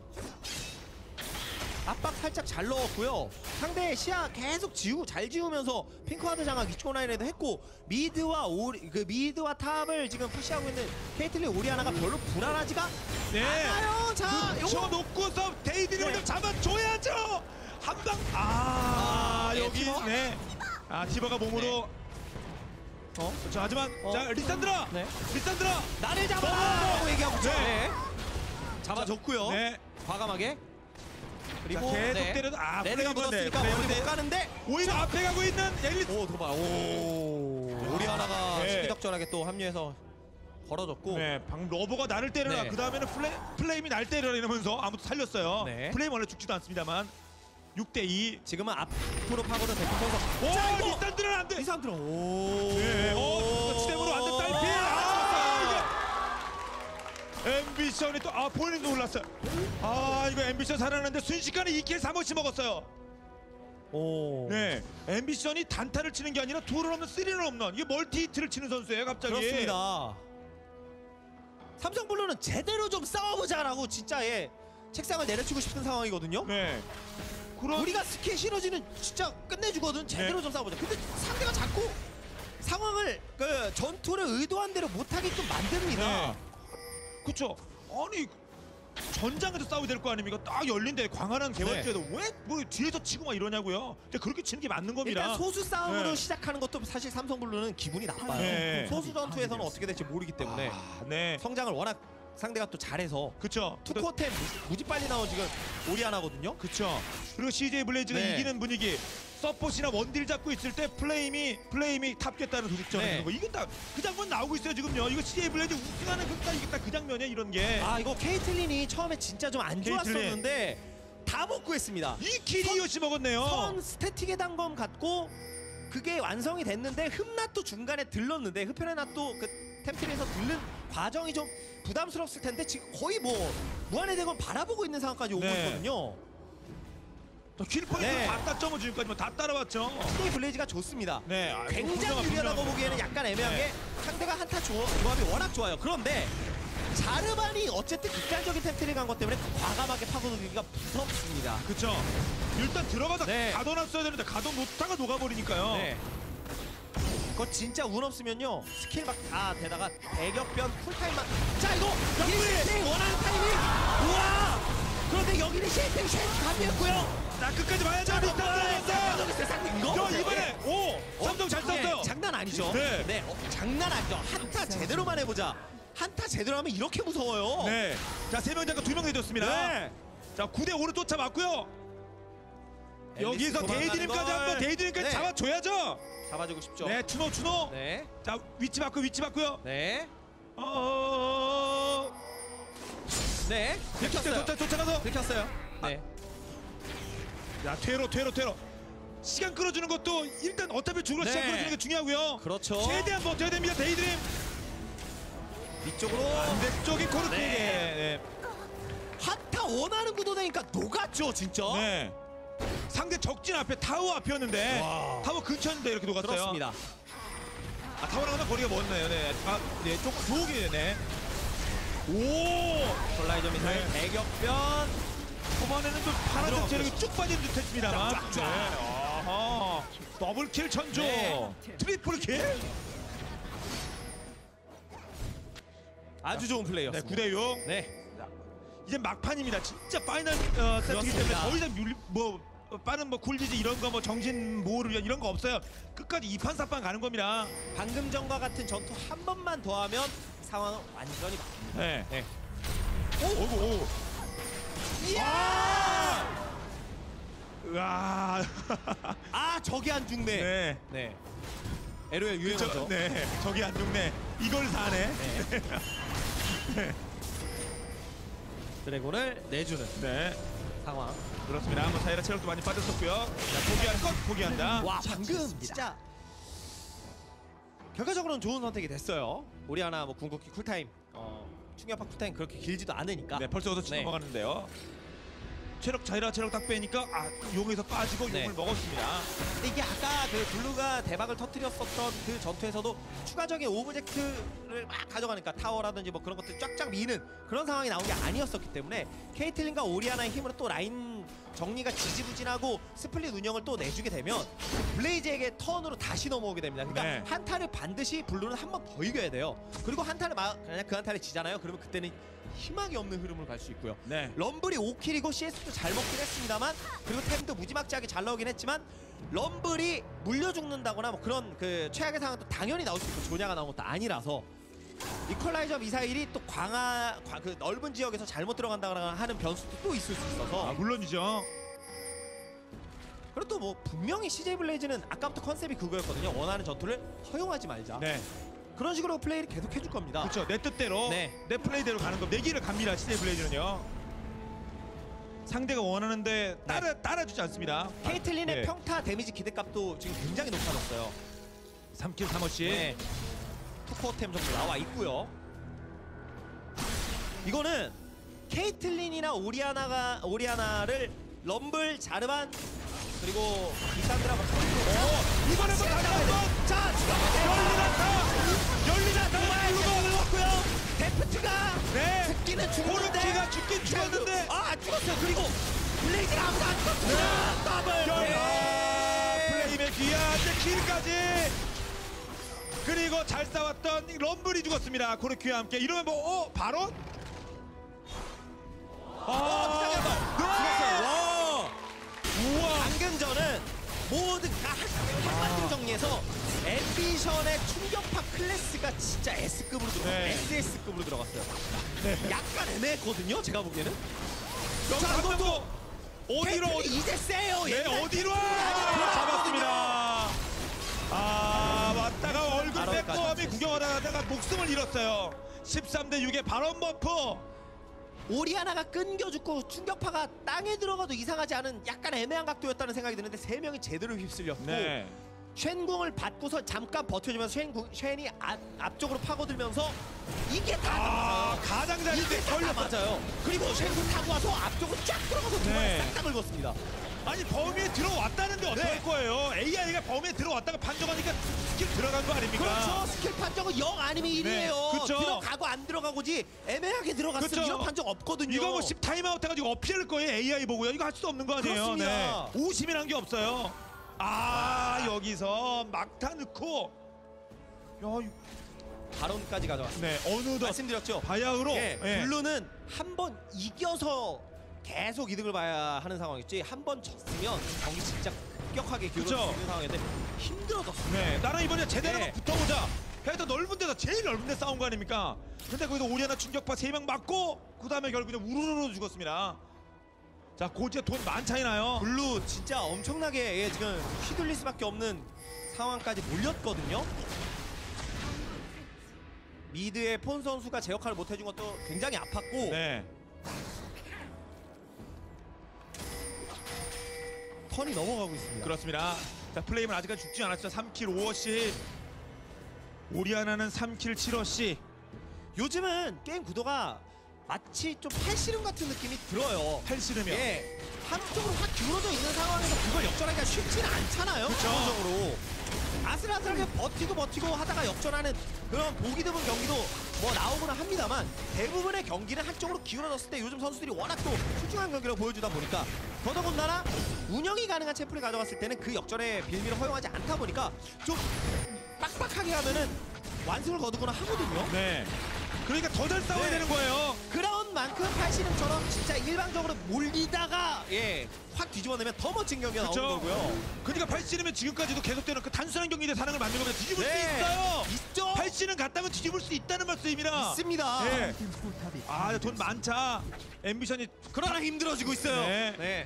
압박 살짝 잘 넣었고요. 상대의 시야 계속 잘 지우면서 핑크와드 장악 2초 라인에도 했고 미드와 탑을 지금 푸시하고 있는 케이틀린 오리아나가 별로 불안하지가 네. 않아요. 자, 요거 붙여놓고서 데이드림을 네. 좀 잡아줘야죠. 한 방. 네, 여기. 티버? 네. 티버가 몸으로. 자, 하지만 자 리산드라. 네. 리산드라. 나를 잡아라고 얘기하고 있죠. 네. 네. 잡아줬고요. 네. 과감하게. 그리고 자, 계속 네. 때려도 레드가 묻었으니까 네, 머리 네. 못 가는데 오히려 앞에 가고 있는 앨리스. 오 도발. 오 오리아나가 네. 시기적절하게 또 합류해서 걸어줬고 네, 방 러버가 나를 때려라. 네. 그 다음에는 플레임이 날 때려라 이러면서 아무도 살렸어요. 네. 플레임 원래 죽지도 않습니다만 6대2. 지금은 앞으로 파고든 대표선서. 오, 리산드라는 안 돼. 리산드라. 오. 네, 추대으로 완전 딸피. 앰비션이 또 본인도 올랐어요. 이거 앰비션 살아났는데 순식간에 2킬 3원씩 먹었어요. 오. 네, 앰비션이 단타를 치는 게 아니라 2런 없는 3런 없는 이게 멀티 히트를 치는 선수예요 갑자기. 그렇습니다. 삼성블루는 제대로 좀 싸워보자라고 진짜 책상을 내려치고 싶은 상황이거든요. 네. 우리가 스킬 시너지는 진짜 끝내주거든. 제대로 네. 좀 싸워보자. 근데 상대가 자꾸 상황을 전투를 의도한 대로 못하게끔 만듭니다. 네. 그쵸. 아니 전장에서 싸워야 될 거 아닙니까? 딱 열린데 광활한 개발지에도 왜 뭐 뒤에서 치고 막 이러냐고요. 근데 그렇게 치는 게 맞는 겁니다. 일단 소수 싸움으로 네. 시작하는 것도 사실 삼성블루는 기분이 나빠요. 네. 소수 전투에서는 어떻게 될지 모르기 때문에 네. 성장을 워낙 상대가 또 잘해서 그쵸. 투코템 무지 빨리 나온 지금 오리아나거든요. 그쵸. 그리고 CJ 블레이즈가 네. 이기는 분위기. 서폿이나 원딜 잡고 있을 때 플레임이 탑겠다는 도둑전에 네. 있는 거. 이건 다 그 장면 나오고 있어요 지금요. 이거 CJ 블레이즈 우승하는 그 장면이야 이런 게. 이거 케이틀린이 처음에 진짜 좀 안 좋았었는데 다 먹고 했습니다. 이 킬이 요시 먹었네요. 선 스태틱의 단검 같고 그게 완성이 됐는데 흠낫도 중간에 들렀는데 흡혈의낫도 그 템플에서 들른 과정이 좀 부담스러웠을 텐데 지금 거의 뭐 무한의 대건 바라보고 있는 상황까지 오고 네. 있거든요. 킬포인트 네. 다 땄죠 지금까지 뭐 다 따라왔죠. CJ 블레이즈가 좋습니다. 네. 굉장히 유리하다고 보기에는 약간 애매한 게 상대가 한타 조합이 워낙 좋아요. 그런데 자르반이 어쨌든 극단적인 템트를 간 것 때문에 과감하게 파고들기가 무섭습니다. 그쵸. 일단 들어가서 네. 가둬놨어야 되는데 가둬놓다가 녹아버리니까요. 네. 그거 진짜 운 없으면요 스킬 막 다 되다가 대격변 쿨타임만 자 이거 여기 원하는 타이밍 우와 그런데 여기는 쉐이팅 감이었고요. 자 끝까지 봐야죠. 리턴 이거 이번에 삼성 잘 썼어요. 장난 아니죠. 네. 장난 아니죠. 한타 제대로만 해보자. 한타 제대로 하면 이렇게 무서워요. 네. 자 3명 잠깐 2명 내줬습니다. 네. 자 9대 5로 쫓아맞고요. 여기서 데이드림까지 한번 데이드림까지 네. 잡아줘야죠. 잡아주고 싶죠. 네 추노. 네. 자 위치 바꾸고요. 네. 네. 네. 쫓아가서. 들켰어요. 네. 야 퇴로. 시간 끌어주는 것도 일단 어차피 죽으로 시간 네. 끌어주는 게 중요하고요. 그렇죠. 최대한 버텨야 됩니다. 데이드림. 위쪽으로 반대쪽이 코르크에게. 네. 한타 원하는 구도되니까 녹았죠 진짜. 네. 상대 적진 앞에 타워 앞이었는데 와. 타워 근처인데 이렇게 녹았어요. 그렇습니다. 아, 타워랑 거리가 먼네요. 네. 아, 네, 조금 좋게 되네. 오! 폴라이저 미사일 네. 대격변. 초반에는 좀 파란색 체력이 쭉 빠진 듯 했습니다만. 쫙쫙. 네. 아하. 더블킬 천조. 네. 트리플킬. 아주 좋은 네, 플레이였습니다. 9대6. 네. 이제 막판입니다. 진짜 파이널 세트이기 때문에 그렇습니다. 더 이상 빠른 굴비지 이런 거 정신 보호를 위한 이런 거 없어요. 끝까지 2판 4판 가는 겁니다. 방금 전과 같은 전투 한 번만 더 하면 상황은 완전히 바뀝니다. 네. 네. 오. 이야! 으아. 아, 저기 안 죽네. 네. 네. LOL 유행어죠. 네. 저기 안 죽네. 이걸 사네. 네. 드래곤을 내주는 네. 상황. 그렇습니다. 뭐 사이라 체력도 많이 빠졌었고요. 자, 포기할 것 포기한다. 와, 방금 진짜 결과적으로는 좋은 선택이 됐어요. 오리아나 뭐 궁극기 쿨타임, 충격파 쿨타임 그렇게 길지도 않으니까. 네, 벌써 얻어 네. 넘어가는데요. 자이라 체력 딱 빼니까 용에서 빠지고 네. 용을 먹었습니다. 근데 이게 아까 그 블루가 대박을 터뜨렸었던 그 전투에서도 추가적인 오브젝트를 막 가져가니까 타워라든지 뭐 그런 것들 쫙쫙 미는 그런 상황이 나온 게 아니었었기 때문에 케이틀린과 오리아나의 힘으로 또 라인 정리가 지지부진하고 스플릿 운영을 또 내주게 되면 블레이즈에게 턴으로 다시 넘어오게 됩니다. 그러니까 네. 한타를 반드시 블루는 한 번 더 이겨야 돼요. 그리고 한타를 그냥 그 한타를 지잖아요. 그러면 그때는 희망이 없는 흐름을 갈 수 있고요. 네. 럼블이 5킬이고 CS도 잘 먹긴 했습니다만, 그리고 템도 무지막지하게 잘 나오긴 했지만 럼블이 물려 죽는다거나 뭐 그런 그 최악의 상황도 당연히 나올 수 있고 조냐가 나온 것도 아니라서 이퀄라이저 미사일이 또 그 넓은 지역에서 잘못 들어간다거나 하는 변수도 또 있을 수 있어서. 물론이죠. 그리고 또 뭐 분명히 CJ 블레이즈는 아까부터 컨셉이 그거였거든요. 원하는 전투를 허용하지 말자. 네. 그런 식으로 플레이를 계속 해줄 겁니다. 그렇죠. 내 뜻대로 네. 내 플레이대로 가는 거. 내 길을 갑니다. CJ 블레이즈는요. 상대가 원하는데 따라주지 않습니다. 케이틀린의 네. 평타 데미지 기대값도 지금 굉장히 높아졌어요. 3킬 3어씩. 네. 투코어템 정도 나와 있고요. 이거는 케이틀린이나 오리아나를 럼블, 자르반 그리고 리산드라가 이번에 뭐 다시 한번 자, 열리나타 블루가 올랐고요. 데프트가 네. 죽기는 죽는데 코르키가 죽긴 죽었는데 안 죽었어요. 그리고 블레이즈가 아무도 안 죽었어요. 더블 플레임의 귀한 킬까지. 그리고 잘 싸웠던 럼블이 죽었습니다. 코르키와 함께. 이러면 뭐 바로 죽었어요. 우와. 방금 전은 모든 다 한마디로 정리해서 앰비션의 충격파 클래스가 진짜 S급으로 들어갔어요. 네. SS급으로 들어갔어요. 네. 약간 애매했거든요, 제가 보기에는. 자, 이것도 어디로 케이틀린 이제 세요. 네, 옛날 어디로 케이틀린 잡았습니다. 왔다가 얼굴 바로 뺏고 여기까지 함이 구경하다가 목숨을 잃었어요. 13대 6의 발언 버프. 오리아나가 끊겨 죽고 충격파가 땅에 들어가도 이상하지 않은 약간 애매한 각도였다는 생각이 드는데 세 명이 제대로 휩쓸렸고 네. 쉔궁을 받고서 잠깐 버텨주면서 쉔이 앞쪽으로 파고들면서 이게 다 맞아요. 가장자리인데 이게 다 맞아요. 그리고 쉔궁 타고 와서 앞쪽으로 쫙 들어가서 두 네. 번에 싹다 긁었습니다. 아니 범위에 들어왔다는데 어떡할 네. 거예요? AI가 범위에 들어왔다가 판정하니까 스킬 들어간 거 아닙니까? 그렇죠. 스킬 판정은 0 아니면 1이에요. 네, 그쵸. 들어가고 안 들어가고지 애매하게 들어갔으면 그쵸. 이런 판정 없거든요. 이거 뭐 10 타임아웃 해가지고 어필할 거예요. AI 보고요. 이거 할 수도 없는 거 아니에요? 그렇습니다. 네. 50이란 게 없어요. 여기서 막타 넣고 발언까지 가져왔습니다. 네 어느덧 말씀드렸죠. 바야흐로 예, 예. 블루는 한 번 이겨서 계속 이득을 봐야 하는 상황이지 한 번 졌으면 경기 진짜 급격하게 기울어질 그쵸. 수 있는 상황인데 힘들어졌습니다. 네, 나랑 이번에 제대로 네. 붙어보자. 해서 넓은 데서 제일 넓은 데 싸운 거 아닙니까? 근데 거기서 오리아나 충격파 3명 맞고 그 다음에 결국 그냥 우르르 죽었습니다. 자, 고지에 돈 많차이 나요. 블루 진짜 엄청나게 지금 휘둘릴 수밖에 없는 상황까지 몰렸거든요. 미드의 폰 선수가 제 역할을 못 해준 것도 굉장히 아팠고 네. 턴이 넘어가고 있습니다. 그렇습니다. 자, 플레임은 아직까지 죽지 않았죠. 3킬 5어씨. 오리아나는 3킬 7어씨. 요즘은 게임 구도가 마치 좀 팔씨름 같은 느낌이 들어요. 팔씨름이요. 예, 한쪽으로 확 기울어져 있는 상황에서 그걸 역전하기가 쉽지는 않잖아요. 그쵸. 기본적으로 아슬아슬하게 버티고 하다가 역전하는 그런 보기 드문 경기도 뭐 나오고는 합니다만 대부분의 경기는 한쪽으로 기울어졌을 때 요즘 선수들이 워낙 또 출중한 경기를 보여주다 보니까 더더군다나 운영이 가능한 챔프를 가져갔을 때는 그 역전의 빌미를 허용하지 않다 보니까 좀 빡빡하게 하면은 완승을 거두거나 하거든요. 네. 그러니까 더 잘 싸워야 네. 되는 거예요. 그런 만큼 팔씨름처럼 진짜 일방적으로 몰리다가 확 뒤집어내면 더 멋진 경기가 그쵸? 나오는 거고요. 그러니까 팔씨름은 지금까지도 계속되는 그 단순한 경기대 사랑을 만든 겁니다. 뒤집을 네. 수 있어요. 있죠. 팔씨름 갔다면 뒤집을 수 있다는 말씀입니다. 있습니다. 예. 아, 돈 많자. 앰비션이 그러나 힘들어지고 있어요. 네.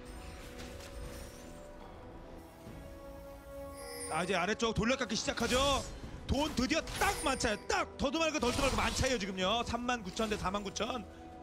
아, 이제 아래쪽 돌려깎기 시작하죠. 돈 드디어 딱 만차요. 딱 더도 말고 덜도 말고 만차예요 지금요. 39,000 대 49,000.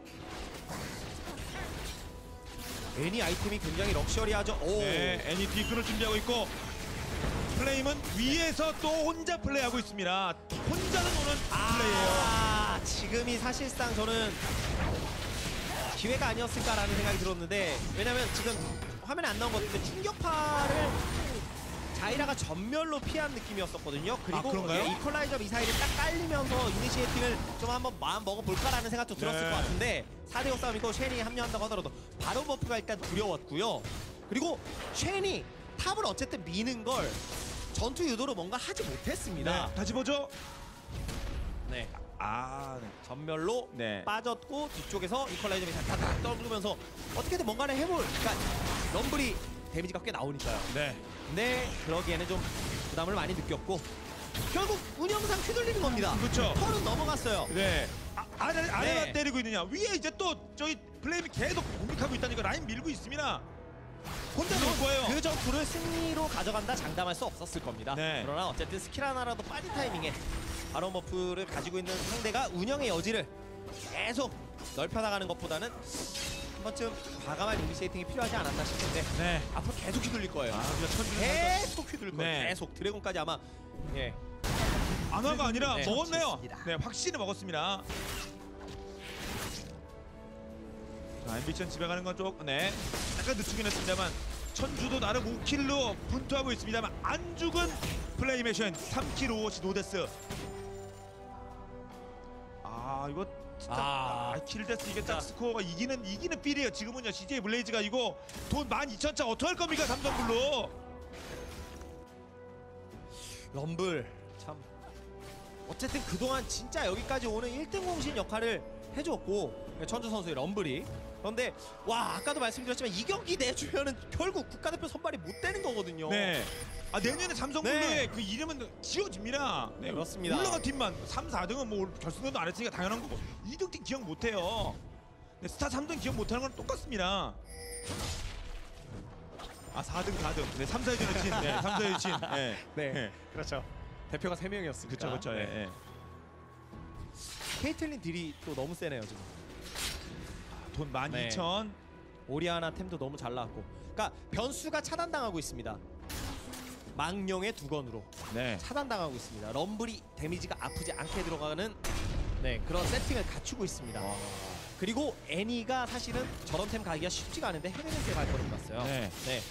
애니 아이템이 굉장히 럭셔리하죠. 오. 네, 애니 뒤끈을 준비하고 있고 플레임은 위에서 또 혼자 플레이하고 있습니다. 혼자는 오는 플레이예요. 아, 지금이 사실상 저는 기회가 아니었을까라는 생각이 들었는데 왜냐면 지금 화면에 안 나온 것 같은데 충격파를 자이라가 전멸로 피한 느낌이었었거든요. 그리고 아, 그런가요? 이퀄라이저 미사일이 딱 깔리면서 이니시에이팅을 좀 한번 마음 먹어볼까라는 생각도 들었을 네. 것 같은데 4대5 싸움이고 쉔이 합류한다고 하더라도 바로 버프가 일단 두려웠고요. 그리고 쉔이 탑을 어쨌든 미는 걸 전투 유도로 뭔가 하지 못했습니다. 네, 다시 보죠. 네. 아, 네. 전멸로 네. 빠졌고 뒤쪽에서 이퀄라이저 미사일 다닥 떨구면서 어떻게든 뭔가를 해볼 그러니까 럼블이 데미지가 꽤 나오니까요. 네. 근데 그러기에는 좀 부담을 많이 느꼈고 결국 운영상 휘둘리는 겁니다. 그렇죠. 턴은 넘어갔어요. 네. 아래만 네. 때리고 있느냐. 위에 이제 또 저희 플레임이 계속 공격하고 있다니까 라인 밀고 있습니다. 혼자 놓을 거예요. 그 전투를 승리로 가져간다 장담할 수 없었을 겁니다. 네. 그러나 어쨌든 스킬 하나라도 빠진 타이밍에 바로 버프를 가지고 있는 상대가 운영의 여지를 계속 넓혀나가는 것보다는 한 번쯤 과감한 이니시에이팅이 필요하지 않았나 싶은데 네. 앞으로 계속 휘둘릴 거예요. 아, 우리가 천지를 계속 휘둘릴 거예요. 네. 계속 드래곤까지 아마 예. 안화가 아니라 네. 먹었네요. 네, 확실히 먹었습니다. 자, 앰비션 집에 가는 건 좀, 네, 약간 늦추긴 했습니다만 천주도 나름 5킬로 분투하고 있습니다만 안 죽은 플레이메이션 3킬 5워치 노데스. 아, 이거 진짜 킬데스 이게 딱 스코어가 이기는 필이에요. 지금은요 CJ 블레이즈가 이거 돈 12,000차 어떡할 겁니까 삼성블루. 럼블 참 어쨌든 그동안 진짜 여기까지 오는 1등 공신 역할을 해줬고 천주 선수의 럼블이 그런데 와 아까도 말씀드렸지만 이 경기 내주면은 결국 국가대표 선발이 못 되는 거거든요. 네. 아, 내년에 삼성블루의 네. 그 이름은 지워집니다. 네, 그렇습니다. 올라간 팀만 3, 4등은 뭐 결승전도 안 했으니까 당연한 거고 2등 팀 기억 못 해요. 네, 스타 3등 기억 못 하는 건 똑같습니다. 아, 4등. 네, 3, 4위전에 진. 네, 3, 4위전 진. 네. 네. 그렇죠. 대표가 3명이었으니까. 그렇죠. 예. 케이틀린 딜이 또 너무 세네요 지금. 돈 12,000. 오리아나 템도 너무 잘 나왔고 그러니까 변수가 차단당하고 있습니다. 망령의 2건으로 네. 차단당하고 있습니다. 럼블이 데미지가 아프지 않게 들어가는 그런 세팅을 갖추고 있습니다. 그리고 애니가 사실은 저런 템 가기가 쉽지가 않은데 헤메네스에 갈 거는 봤어요. 네.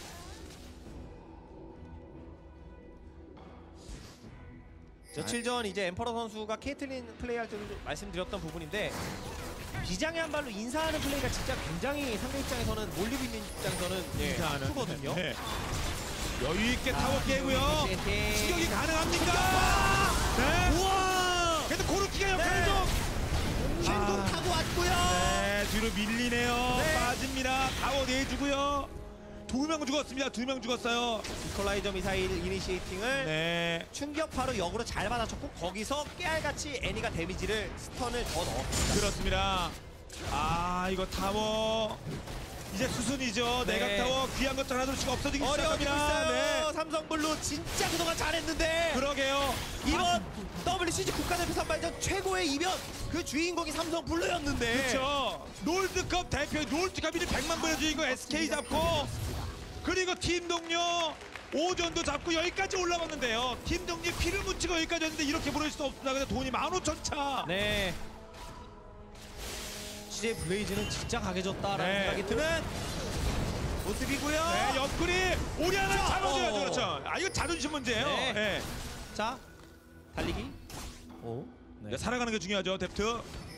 며칠 전 이제 엠퍼러 선수가 케이틀린 플레이할 때도 말씀드렸던 부분인데 비장의 한 발로 인사하는 플레이가 진짜 굉장히 상대 입장에서는 몰리고 있는 입장에서는 인사하는. 크거든요. 네. 여유 있게 타워 깨고요. 추격이 가능합니까? 네. 우와! 그래도 고르키가 역할을 좀. 쉔도 타고 왔고요. 네, 뒤로 밀리네요. 네. 빠집니다. 타워 내주고요. 2명 죽었습니다. 2명 죽었어요. 이퀄라이저 미사일 이니시에이팅을 네. 충격파로 역으로 잘 받아쳤고 거기서 깨알같이 애니가 데미지를 스턴을 더 넣었습니다. 그렇습니다. 아, 이거 타워 이제 수순이죠. 네. 내각 타워 귀한 것들 하나둘씩 없어지기 어려워지고 시작합니다. 있어요. 네. 삼성블루 진짜 그동안 잘했는데 그러게요. 이번 WCG 국가대표 선발전 최고의 이변 그 주인공이 삼성블루였는데 그렇죠. 롤드컵 대표 롤드컵 1위 100만 보여주고 SK 잡고 그리고 팀 동료 오전도 잡고 여기까지 올라갔는데요. 팀 동료 피를 묻히고 여기까지 왔는데 이렇게 보낼 수 없습니다. 근데 돈이 15,000차. 네. CJ 블레이즈는 진짜 강해졌다라는 네. 생각이 드는 모습이고요. 네, 옆구리 오리아나 자, 잡아줘야죠. 그렇죠. 아 이거 자존심 문제예요. 네. 네. 자, 달리기. 오, 네, 살아가는 게 중요하죠. 뎁트.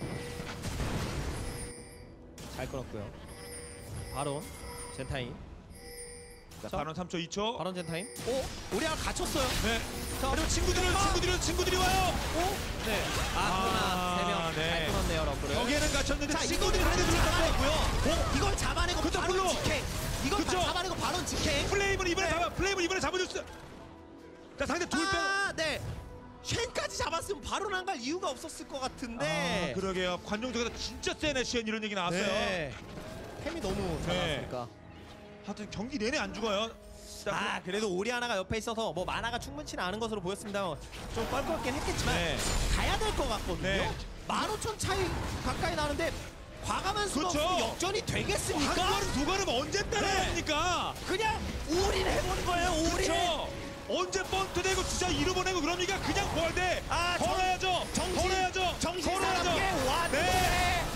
잘 끌었고요. 바론, 젠타임. 자, 자. 반원 3초 2초. 바론 젠타임. 오, 오리아나 갇혔어요. 네. 자, 그리고 친구들이 와요. 오, 네. 아, 그러나 3명 네. 잘 끊었네요, 럼블을. 여기에는 갇혔는데 자, 친구들이 이거는 반대 잡아내고요. 둘러쌌고요. 이걸 잡아내고 그쵸, 바론 물론. 직행. 이걸 그쵸. 잡아내고 바론 직행. 플레임을 이번에 네. 플레임을 이번에 잡아줬어. 자, 상대 둘 빼. 아, 네. 쉔까지 잡았으면 바론 안 갈 이유가 없었을 것 같은데. 아, 그러게요. 관중 중에서 진짜 세네 시엔 이런 얘기 나왔어요. 네. 템이 너무 잘 네. 나왔으니까. 하여튼 경기 내내 안 죽어요. 자, 아, 그래도 오리아나가 옆에 있어서 뭐 만화가 충분치는 않은 것으로 보였습니다. 좀 껄끄럽긴 했겠지만 네. 가야 될 것 같거든요. 네. 15,000 차이 가까이 나는데 과감한 수가 그렇죠. 없으면 역전이 되겠습니까? 한 걸음 두 걸음 언제 따라야 합니까? 그냥 올인 해보는 거예요. 올인. 그렇죠. 언제 번트 대고 진짜 잃어보내고 그럽니까? 그냥 벌대. 아, 걸어야죠. 정신- 걸어야죠. 정신 걸어야죠. 사납게 왔는데. 네.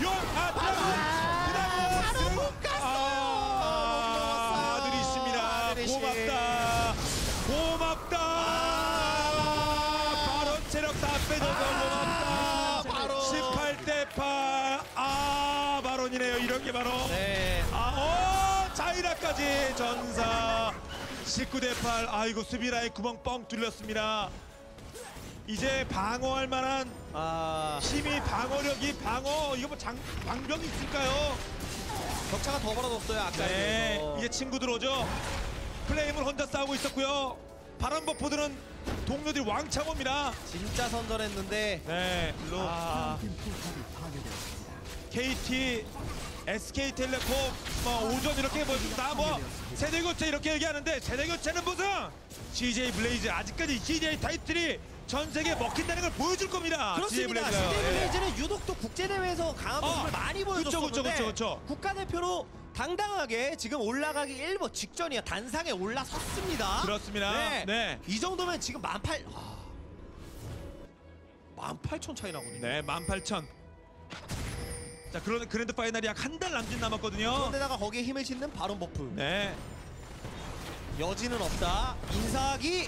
바로 못 갔어요. 아들이 있습니다. 아들이 씨. 고맙다. 고맙다. 바로 체력 다 빼줘서 고맙다. 바로. 18대 8. 아, 바론이네요. 이런 게 바로. 네. 자이라까지 전사 19대 8. 아이고 수비 라인 구멍 뻥 뚫렸습니다. 이제 방어할 만한 힘이 방어력이 이거 뭐 방병이 있을까요? 격차가 더 벌어졌어요. 아까 네, 비해서. 이제 친구들 오죠. 플레임을 혼자 싸우고 있었고요. 바람 버프들은 동료들이 왕창 옵니다. 진짜 선전했는데. 네, 물론 KT, SK텔레콤, 오전 이렇게 다뭐 세대 교체 이렇게 얘기하는데 세대 교체는 무슨 CJ 블레이즈 아직까지 CJ 타이틀이 전 세계에 먹힌다는 걸 보여줄 겁니다. 그렇습니다. CJ 블레이즈가요. CJ 예. 블레이즈는 유독 또 국제대회에서 강한 모습을 많이 보여줬었는데 그쵸. 국가대표로 당당하게 지금 올라가기 일보 직전이야. 단상에 올라섰습니다. 그렇습니다. 네. 이 정도면 지금 18,000 차이 나거든요. 네, 18,000. 자, 그런 그랜드 파이널이 약 한 달 남짓 남았거든요. 그런데다가 거기에 힘을 싣는 바론 버프. 네. 여지는 없다. 인사하기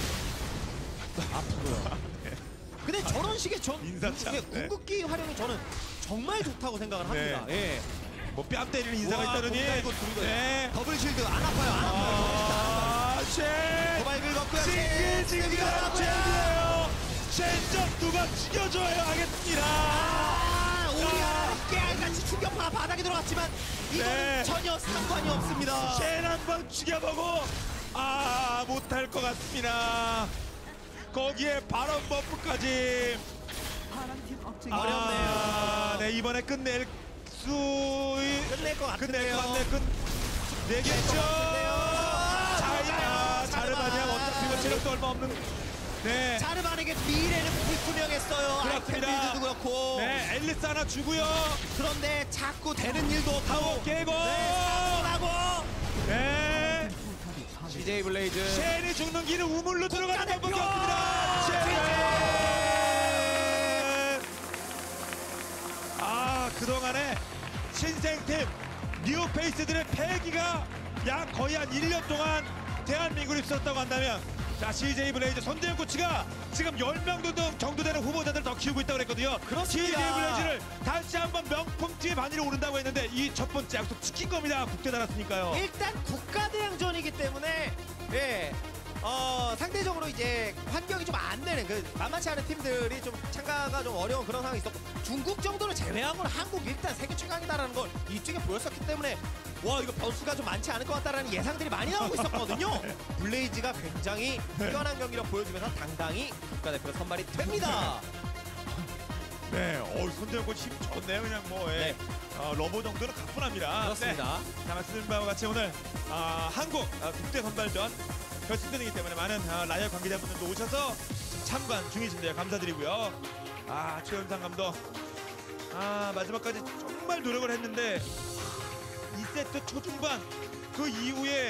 아프고요. 근데 저런 식의 인사참, 네. 궁극기 활용이 저는 정말 좋다고 생각을 합니다. 예. 뭐 뺨 때리는 인사가 우와, 있다더니. 공달고 둘이고요. 네. 더블 실드 안 아파요. 안 아파요. 쉣. 도발 긁었고요. 징글징글한 젠이에요. 젠적 누가 죽여줘야 하겠습니다. 오리아나 깨알같이 충격파가 바닥에 들어갔지만 이거는 네. 전혀 상관이 없습니다. 젠 한번 죽여보고 못할 것 같습니다. 거기에 발언 버프까지. 어렵네요. 네, 이번에 끝낼 수 끝낼 것 끝낼 같은데요. 것 같네. 끝내겠죠. 자이나 자르바니아 어차피 이거 체력도 얼마 없는. 네. 자르반에게 미래는 불투명했어요. 아이템 그렇습니다. 빌드도 그렇고. 네, 앨리스 하나 주고요. 그런데 자꾸 되는 일도 없고. 타워 깨고. 하고. 네. CJ 블레이즈. 젠이 죽는 길은 우물로 들어가는 국가대표! 방법이 없습니다. 젠. 그동안에 신생팀 뉴페이스들의 패기가 약 거의 한 1년 동안 대한민국에 있었다고 한다면, 자, CJ 블레이즈 손대현 코치가 지금 10명 정도 되는 후보자들 더 키우고 있다고 그랬거든요. 그렇습니다. CJ 블레이즈를 다시 한번 명품팀의 반열에 오른다고 했는데 이 첫 번째 약속 지킨 겁니다. 국대 달았으니까요. 일단 국가대항전이기 때문에 상대적으로 이제 환경이 좀 안 되는 만만치 않은 팀들이 좀 참가가 좀 어려운 그런 상황이 있었고, 중국 정도를 제외하고는 한국 일단 세계 최강이다라는 걸 이쪽에 보였었기 때문에 이거 변수가 좀 많지 않을 것 같다라는 예상들이 많이 나오고 있었거든요. 블레이즈가 굉장히 뛰어난 경기를 보여주면서 당당히 국가대표로 선발이 됩니다. 네, 손대현 코치 힘 좋네요. 그냥 네. 러버 정도는 가뿐합니다. 그렇습니다. 네. 자, 말씀드린 바와 같이 오늘 한국 국대 선발전 결승전이기 때문에 많은 라이어 관계자분들도 오셔서 참관 중이신데요. 감사드리고요. 최현상 감독 마지막까지 정말 노력을 했는데 2세트 초중반 그 이후에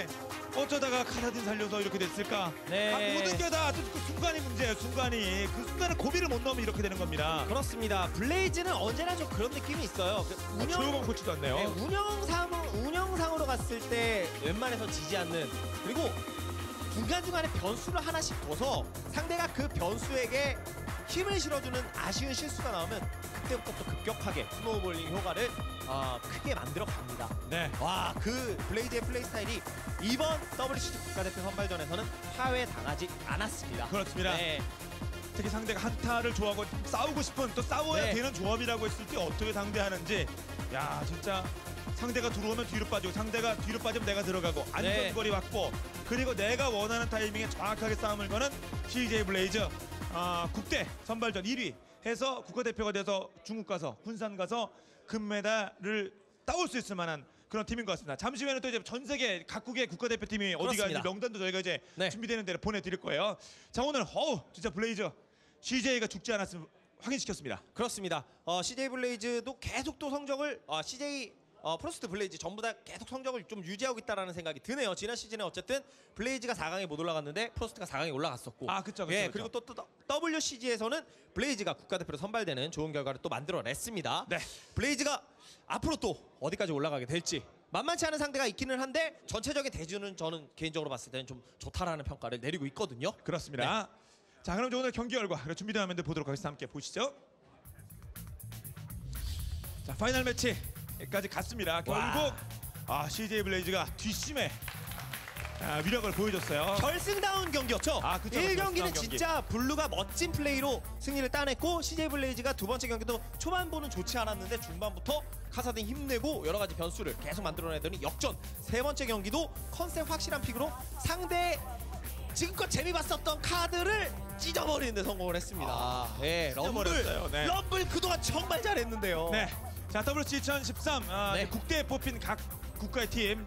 어쩌다가 카사딘 살려서 이렇게 됐을까? 네. 모든 게 다 그 순간이 문제예요. 순간이 그 순간에 고비를 못 넘으면 이렇게 되는 겁니다. 그렇습니다. 블레이즈는 언제나 좀 그런 느낌이 있어요. 그 조용한 코치도 않네요. 네, 운영상으로 갔을 때 웬만해서 지지 않는, 그리고 중간중간에 변수를 하나씩 둬서 상대가 그 변수에게 힘을 실어주는 아쉬운 실수가 나오면 그때부터 또 급격하게 스노우볼링 효과를 크게 만들어 갑니다. 네. 와, 그 블레이즈의 플레이 스타일이 이번 WCG 국가대표 선발전에서는 파괴당하지 않았습니다. 그렇습니다. 네. 특히 상대가 한타를 좋아하고 싸우고 싶은, 또 싸워야 네. 되는 조합이라고 했을 때 어떻게 상대하는지, 야 진짜 상대가 들어오면 뒤로 빠지고 상대가 뒤로 빠지면 내가 들어가고 안전거리 확보, 그리고 내가 원하는 타이밍에 정확하게 싸움을 거는 CJ 블레이즈. 국대 선발전 1위 해서 국가대표가 돼서 중국 가서 군산 가서 금메달을 따올 수 있을 만한 그런 팀인 것 같습니다. 잠시 후에는 또 이제 전 세계 각국의 국가대표팀이 어디가 그렇습니다. 있는지 명단도 저희가 이제 네. 준비되는 데를 보내드릴 거예요. 자, 오늘 진짜 블레이즈 CJ가 죽지 않았음을 확인시켰습니다. 그렇습니다. CJ 블레이즈도 계속 또 성적을 CJ 프로스트 블레이즈 전부 다 계속 성적을 좀 유지하고 있다라는 생각이 드네요. 지난 시즌에 어쨌든 블레이즈가 4강에 못 올라갔는데 프로스트가 4강에 올라갔었고, 그쵸. 예, 그리고 또 WCG에서는 블레이즈가 국가대표로 선발되는 좋은 결과를 또 만들어냈습니다. 네. 블레이즈가 앞으로 또 어디까지 올라가게 될지 만만치 않은 상대가 있기는 한데 전체적인 대주는 저는 개인적으로 봤을 때는 좀 좋다라는 평가를 내리고 있거든요. 그렇습니다. 자, 그럼 이제 오늘 경기 결과 준비된 화면들 보도록 하겠습니다. 함께 보시죠. 자, 파이널 매치까지 갔습니다. 결국 CJ 블레이즈가 뒷심에 위력을 보여줬어요. 결승다운 경기였죠. 그쵸, 1경기는 결승다운 진짜 블루가 멋진 플레이로 승리를 따냈고, CJ 블레이즈가 두 번째 경기도 초반부는 좋지 않았는데 중반부터 카사딘 힘내고 여러 가지 변수를 계속 만들어내더니 역전. 세 번째 경기도 컨셉 확실한 픽으로 상대 지금껏 재미봤었던 카드를 찢어버리는 데 성공을 했습니다. 네, 찢어버렸어요. 네. 럼블 그동안 정말 잘했는데요. 네. 자, WC 2013 네. 국대에 뽑힌 각 국가의 팀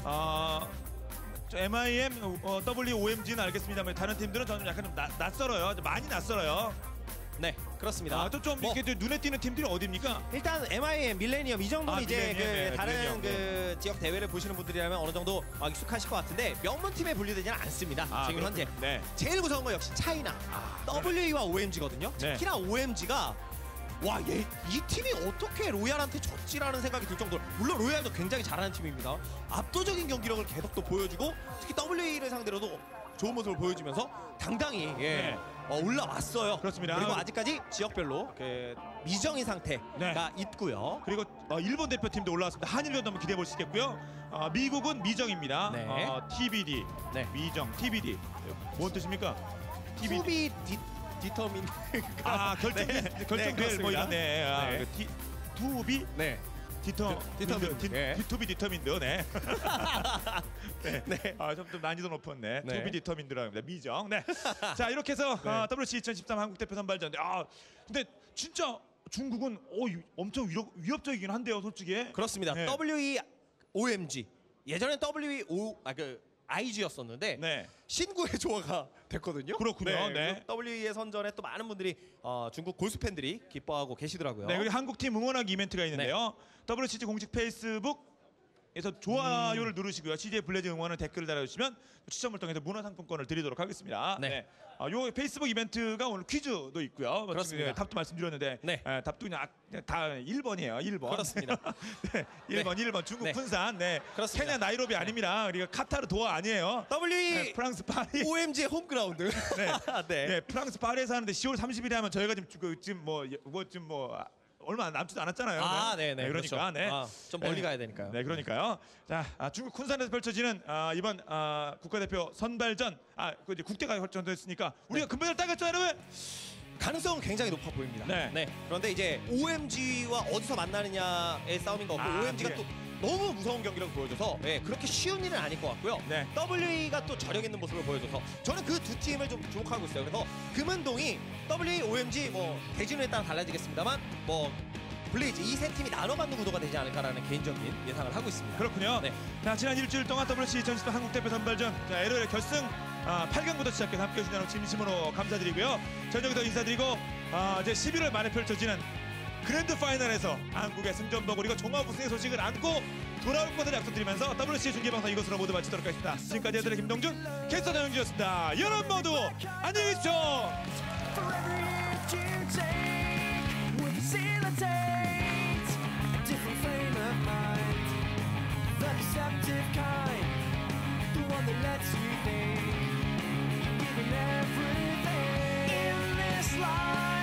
MIM, WOMG는 알겠습니다만 다른 팀들은 저는 약간 좀 낯설어요. 많이 낯설어요. 네, 그렇습니다. 또 좀 이렇게 좀 눈에 띄는 팀들이 어디입니까? 일단 MIM, 밀레니엄 이 정도는 이제 밀레니엄, 네, 다른 밀레니엄, 그 지역 대회를 보시는 분들이라면 어느 정도 익숙하실 것 같은데 명문팀에 분류되지는 않습니다. 지금 현재 네. 제일 무서운 건 역시 차이나 WE와 OMG거든요. 네. 특히나 OMG가 이 팀이 어떻게 로얄한테 졌지라는 생각이 들 정도로, 물론 로얄도 굉장히 잘하는 팀입니다. 압도적인 경기력을 계속 또 보여주고 특히 WE를 상대로도 좋은 모습을 보여주면서 당당히 올라왔어요. 그렇습니다. 그리고 아직까지 지역별로 그 미정인 상태가 있고요. 그리고 일본 대표팀도 올라왔습니다. 한일전도 한번 기대해 볼 수 있겠고요. 미국은 미정입니다. 네. TBD, 네. 미정, TBD. 뭔 뜻입니까? 투비 디터민 결정될 그렇습니다. 뭐 이런 네. 투비 네. 투비 디터민드. 네. 네. 좀 난이도 높은 네. 투비 디터민드라고 합니다. 미정. 네. 자, 이렇게 해서 WC 2013 한국 대표 선발전. 근데 진짜 중국은 엄청 위협적이긴 한데요, 솔직히. 그렇습니다. 네. WE OMG. 예전엔 WE IG였었는데 네. 신구의 조화가 됐거든요. 그렇군요. 네. WE의 선전에 또 많은 분들이 중국 골수 팬들이 기뻐하고 계시더라고요. 네, 그리고 한국 팀 응원하기 이벤트가 있는데요. WCG 공식 페이스북에서 좋아요를 누르시고요. CJ 블레이즈 응원을 댓글을 달아주시면 추첨을 통해서 문화상품권을 드리도록 하겠습니다. 네. 요 페이스북 이벤트가 오늘 퀴즈도 있고요. 그렇습니다. 답도 말씀드렸는데 네. 답도 그냥 다 1번이에요. 1번. 그렇습니다. 네, 1번 중국 네. 푼산. 네. 그렇습니다. 케냐 나이로비 아닙니다. 그리고 카타르 도하 아니에요. WE 네, 프랑스 파리. OMG의 홈그라운드. 네. 네. 프랑스 파리에서 하는데 10월 30일에 하면 저희가 지금 얼마 남지도 않았잖아요. 네. 그러니까 그렇죠. 좀 멀리 가야 되니까요. 네, 그러니까요. 자, 중국 쿤산에서 펼쳐지는 이번 국가대표 선발전, 이제 국대가 결정됐으니까 우리가 금메달 따겠죠, 여러분? 가능성은 굉장히 높아 보입니다. 네. 그런데 이제 OMG와 어디서 만나느냐의 싸움인 것 같고, OMG가 그게. 또 너무 무서운 경기력을 보여줘서 그렇게 쉬운 일은 아닐 것 같고요. 네. WE가 또 저력 있는 모습을 보여줘서 저는 그 두 팀을 좀 주목하고 있어요. 그래서 금은동이 WE, OMG 대진에 따라 달라지겠습니다만 블레이즈 이 세 팀이 나눠받는 구도가 되지 않을까라는 개인적인 예상을 하고 있습니다. 그렇군요. 네. 자, 지난 일주일 동안 WC 2013 한국 대표 선발전 LOL 결승 8강부터 시작해서 함께해 주신 여러분 진심으로 감사드리고요. 저녁에 더 인사드리고 이제 11월 말에 펼쳐지는 그랜드 파이널에서 한국의 승전보 그리고 종합 우승의 소식을 안고 돌아올 것을 약속드리면서 WC 중계방송 이것으로 모두 마치도록 하겠습니다. 지금까지 해설의 김동준, 캐스터 장영주였습니다. 여러분 모두 안녕히 계십시오. For every hit you take will facilitate a different frame of mind, the deceptive kind, the one that lets you think you're giving everything in this life.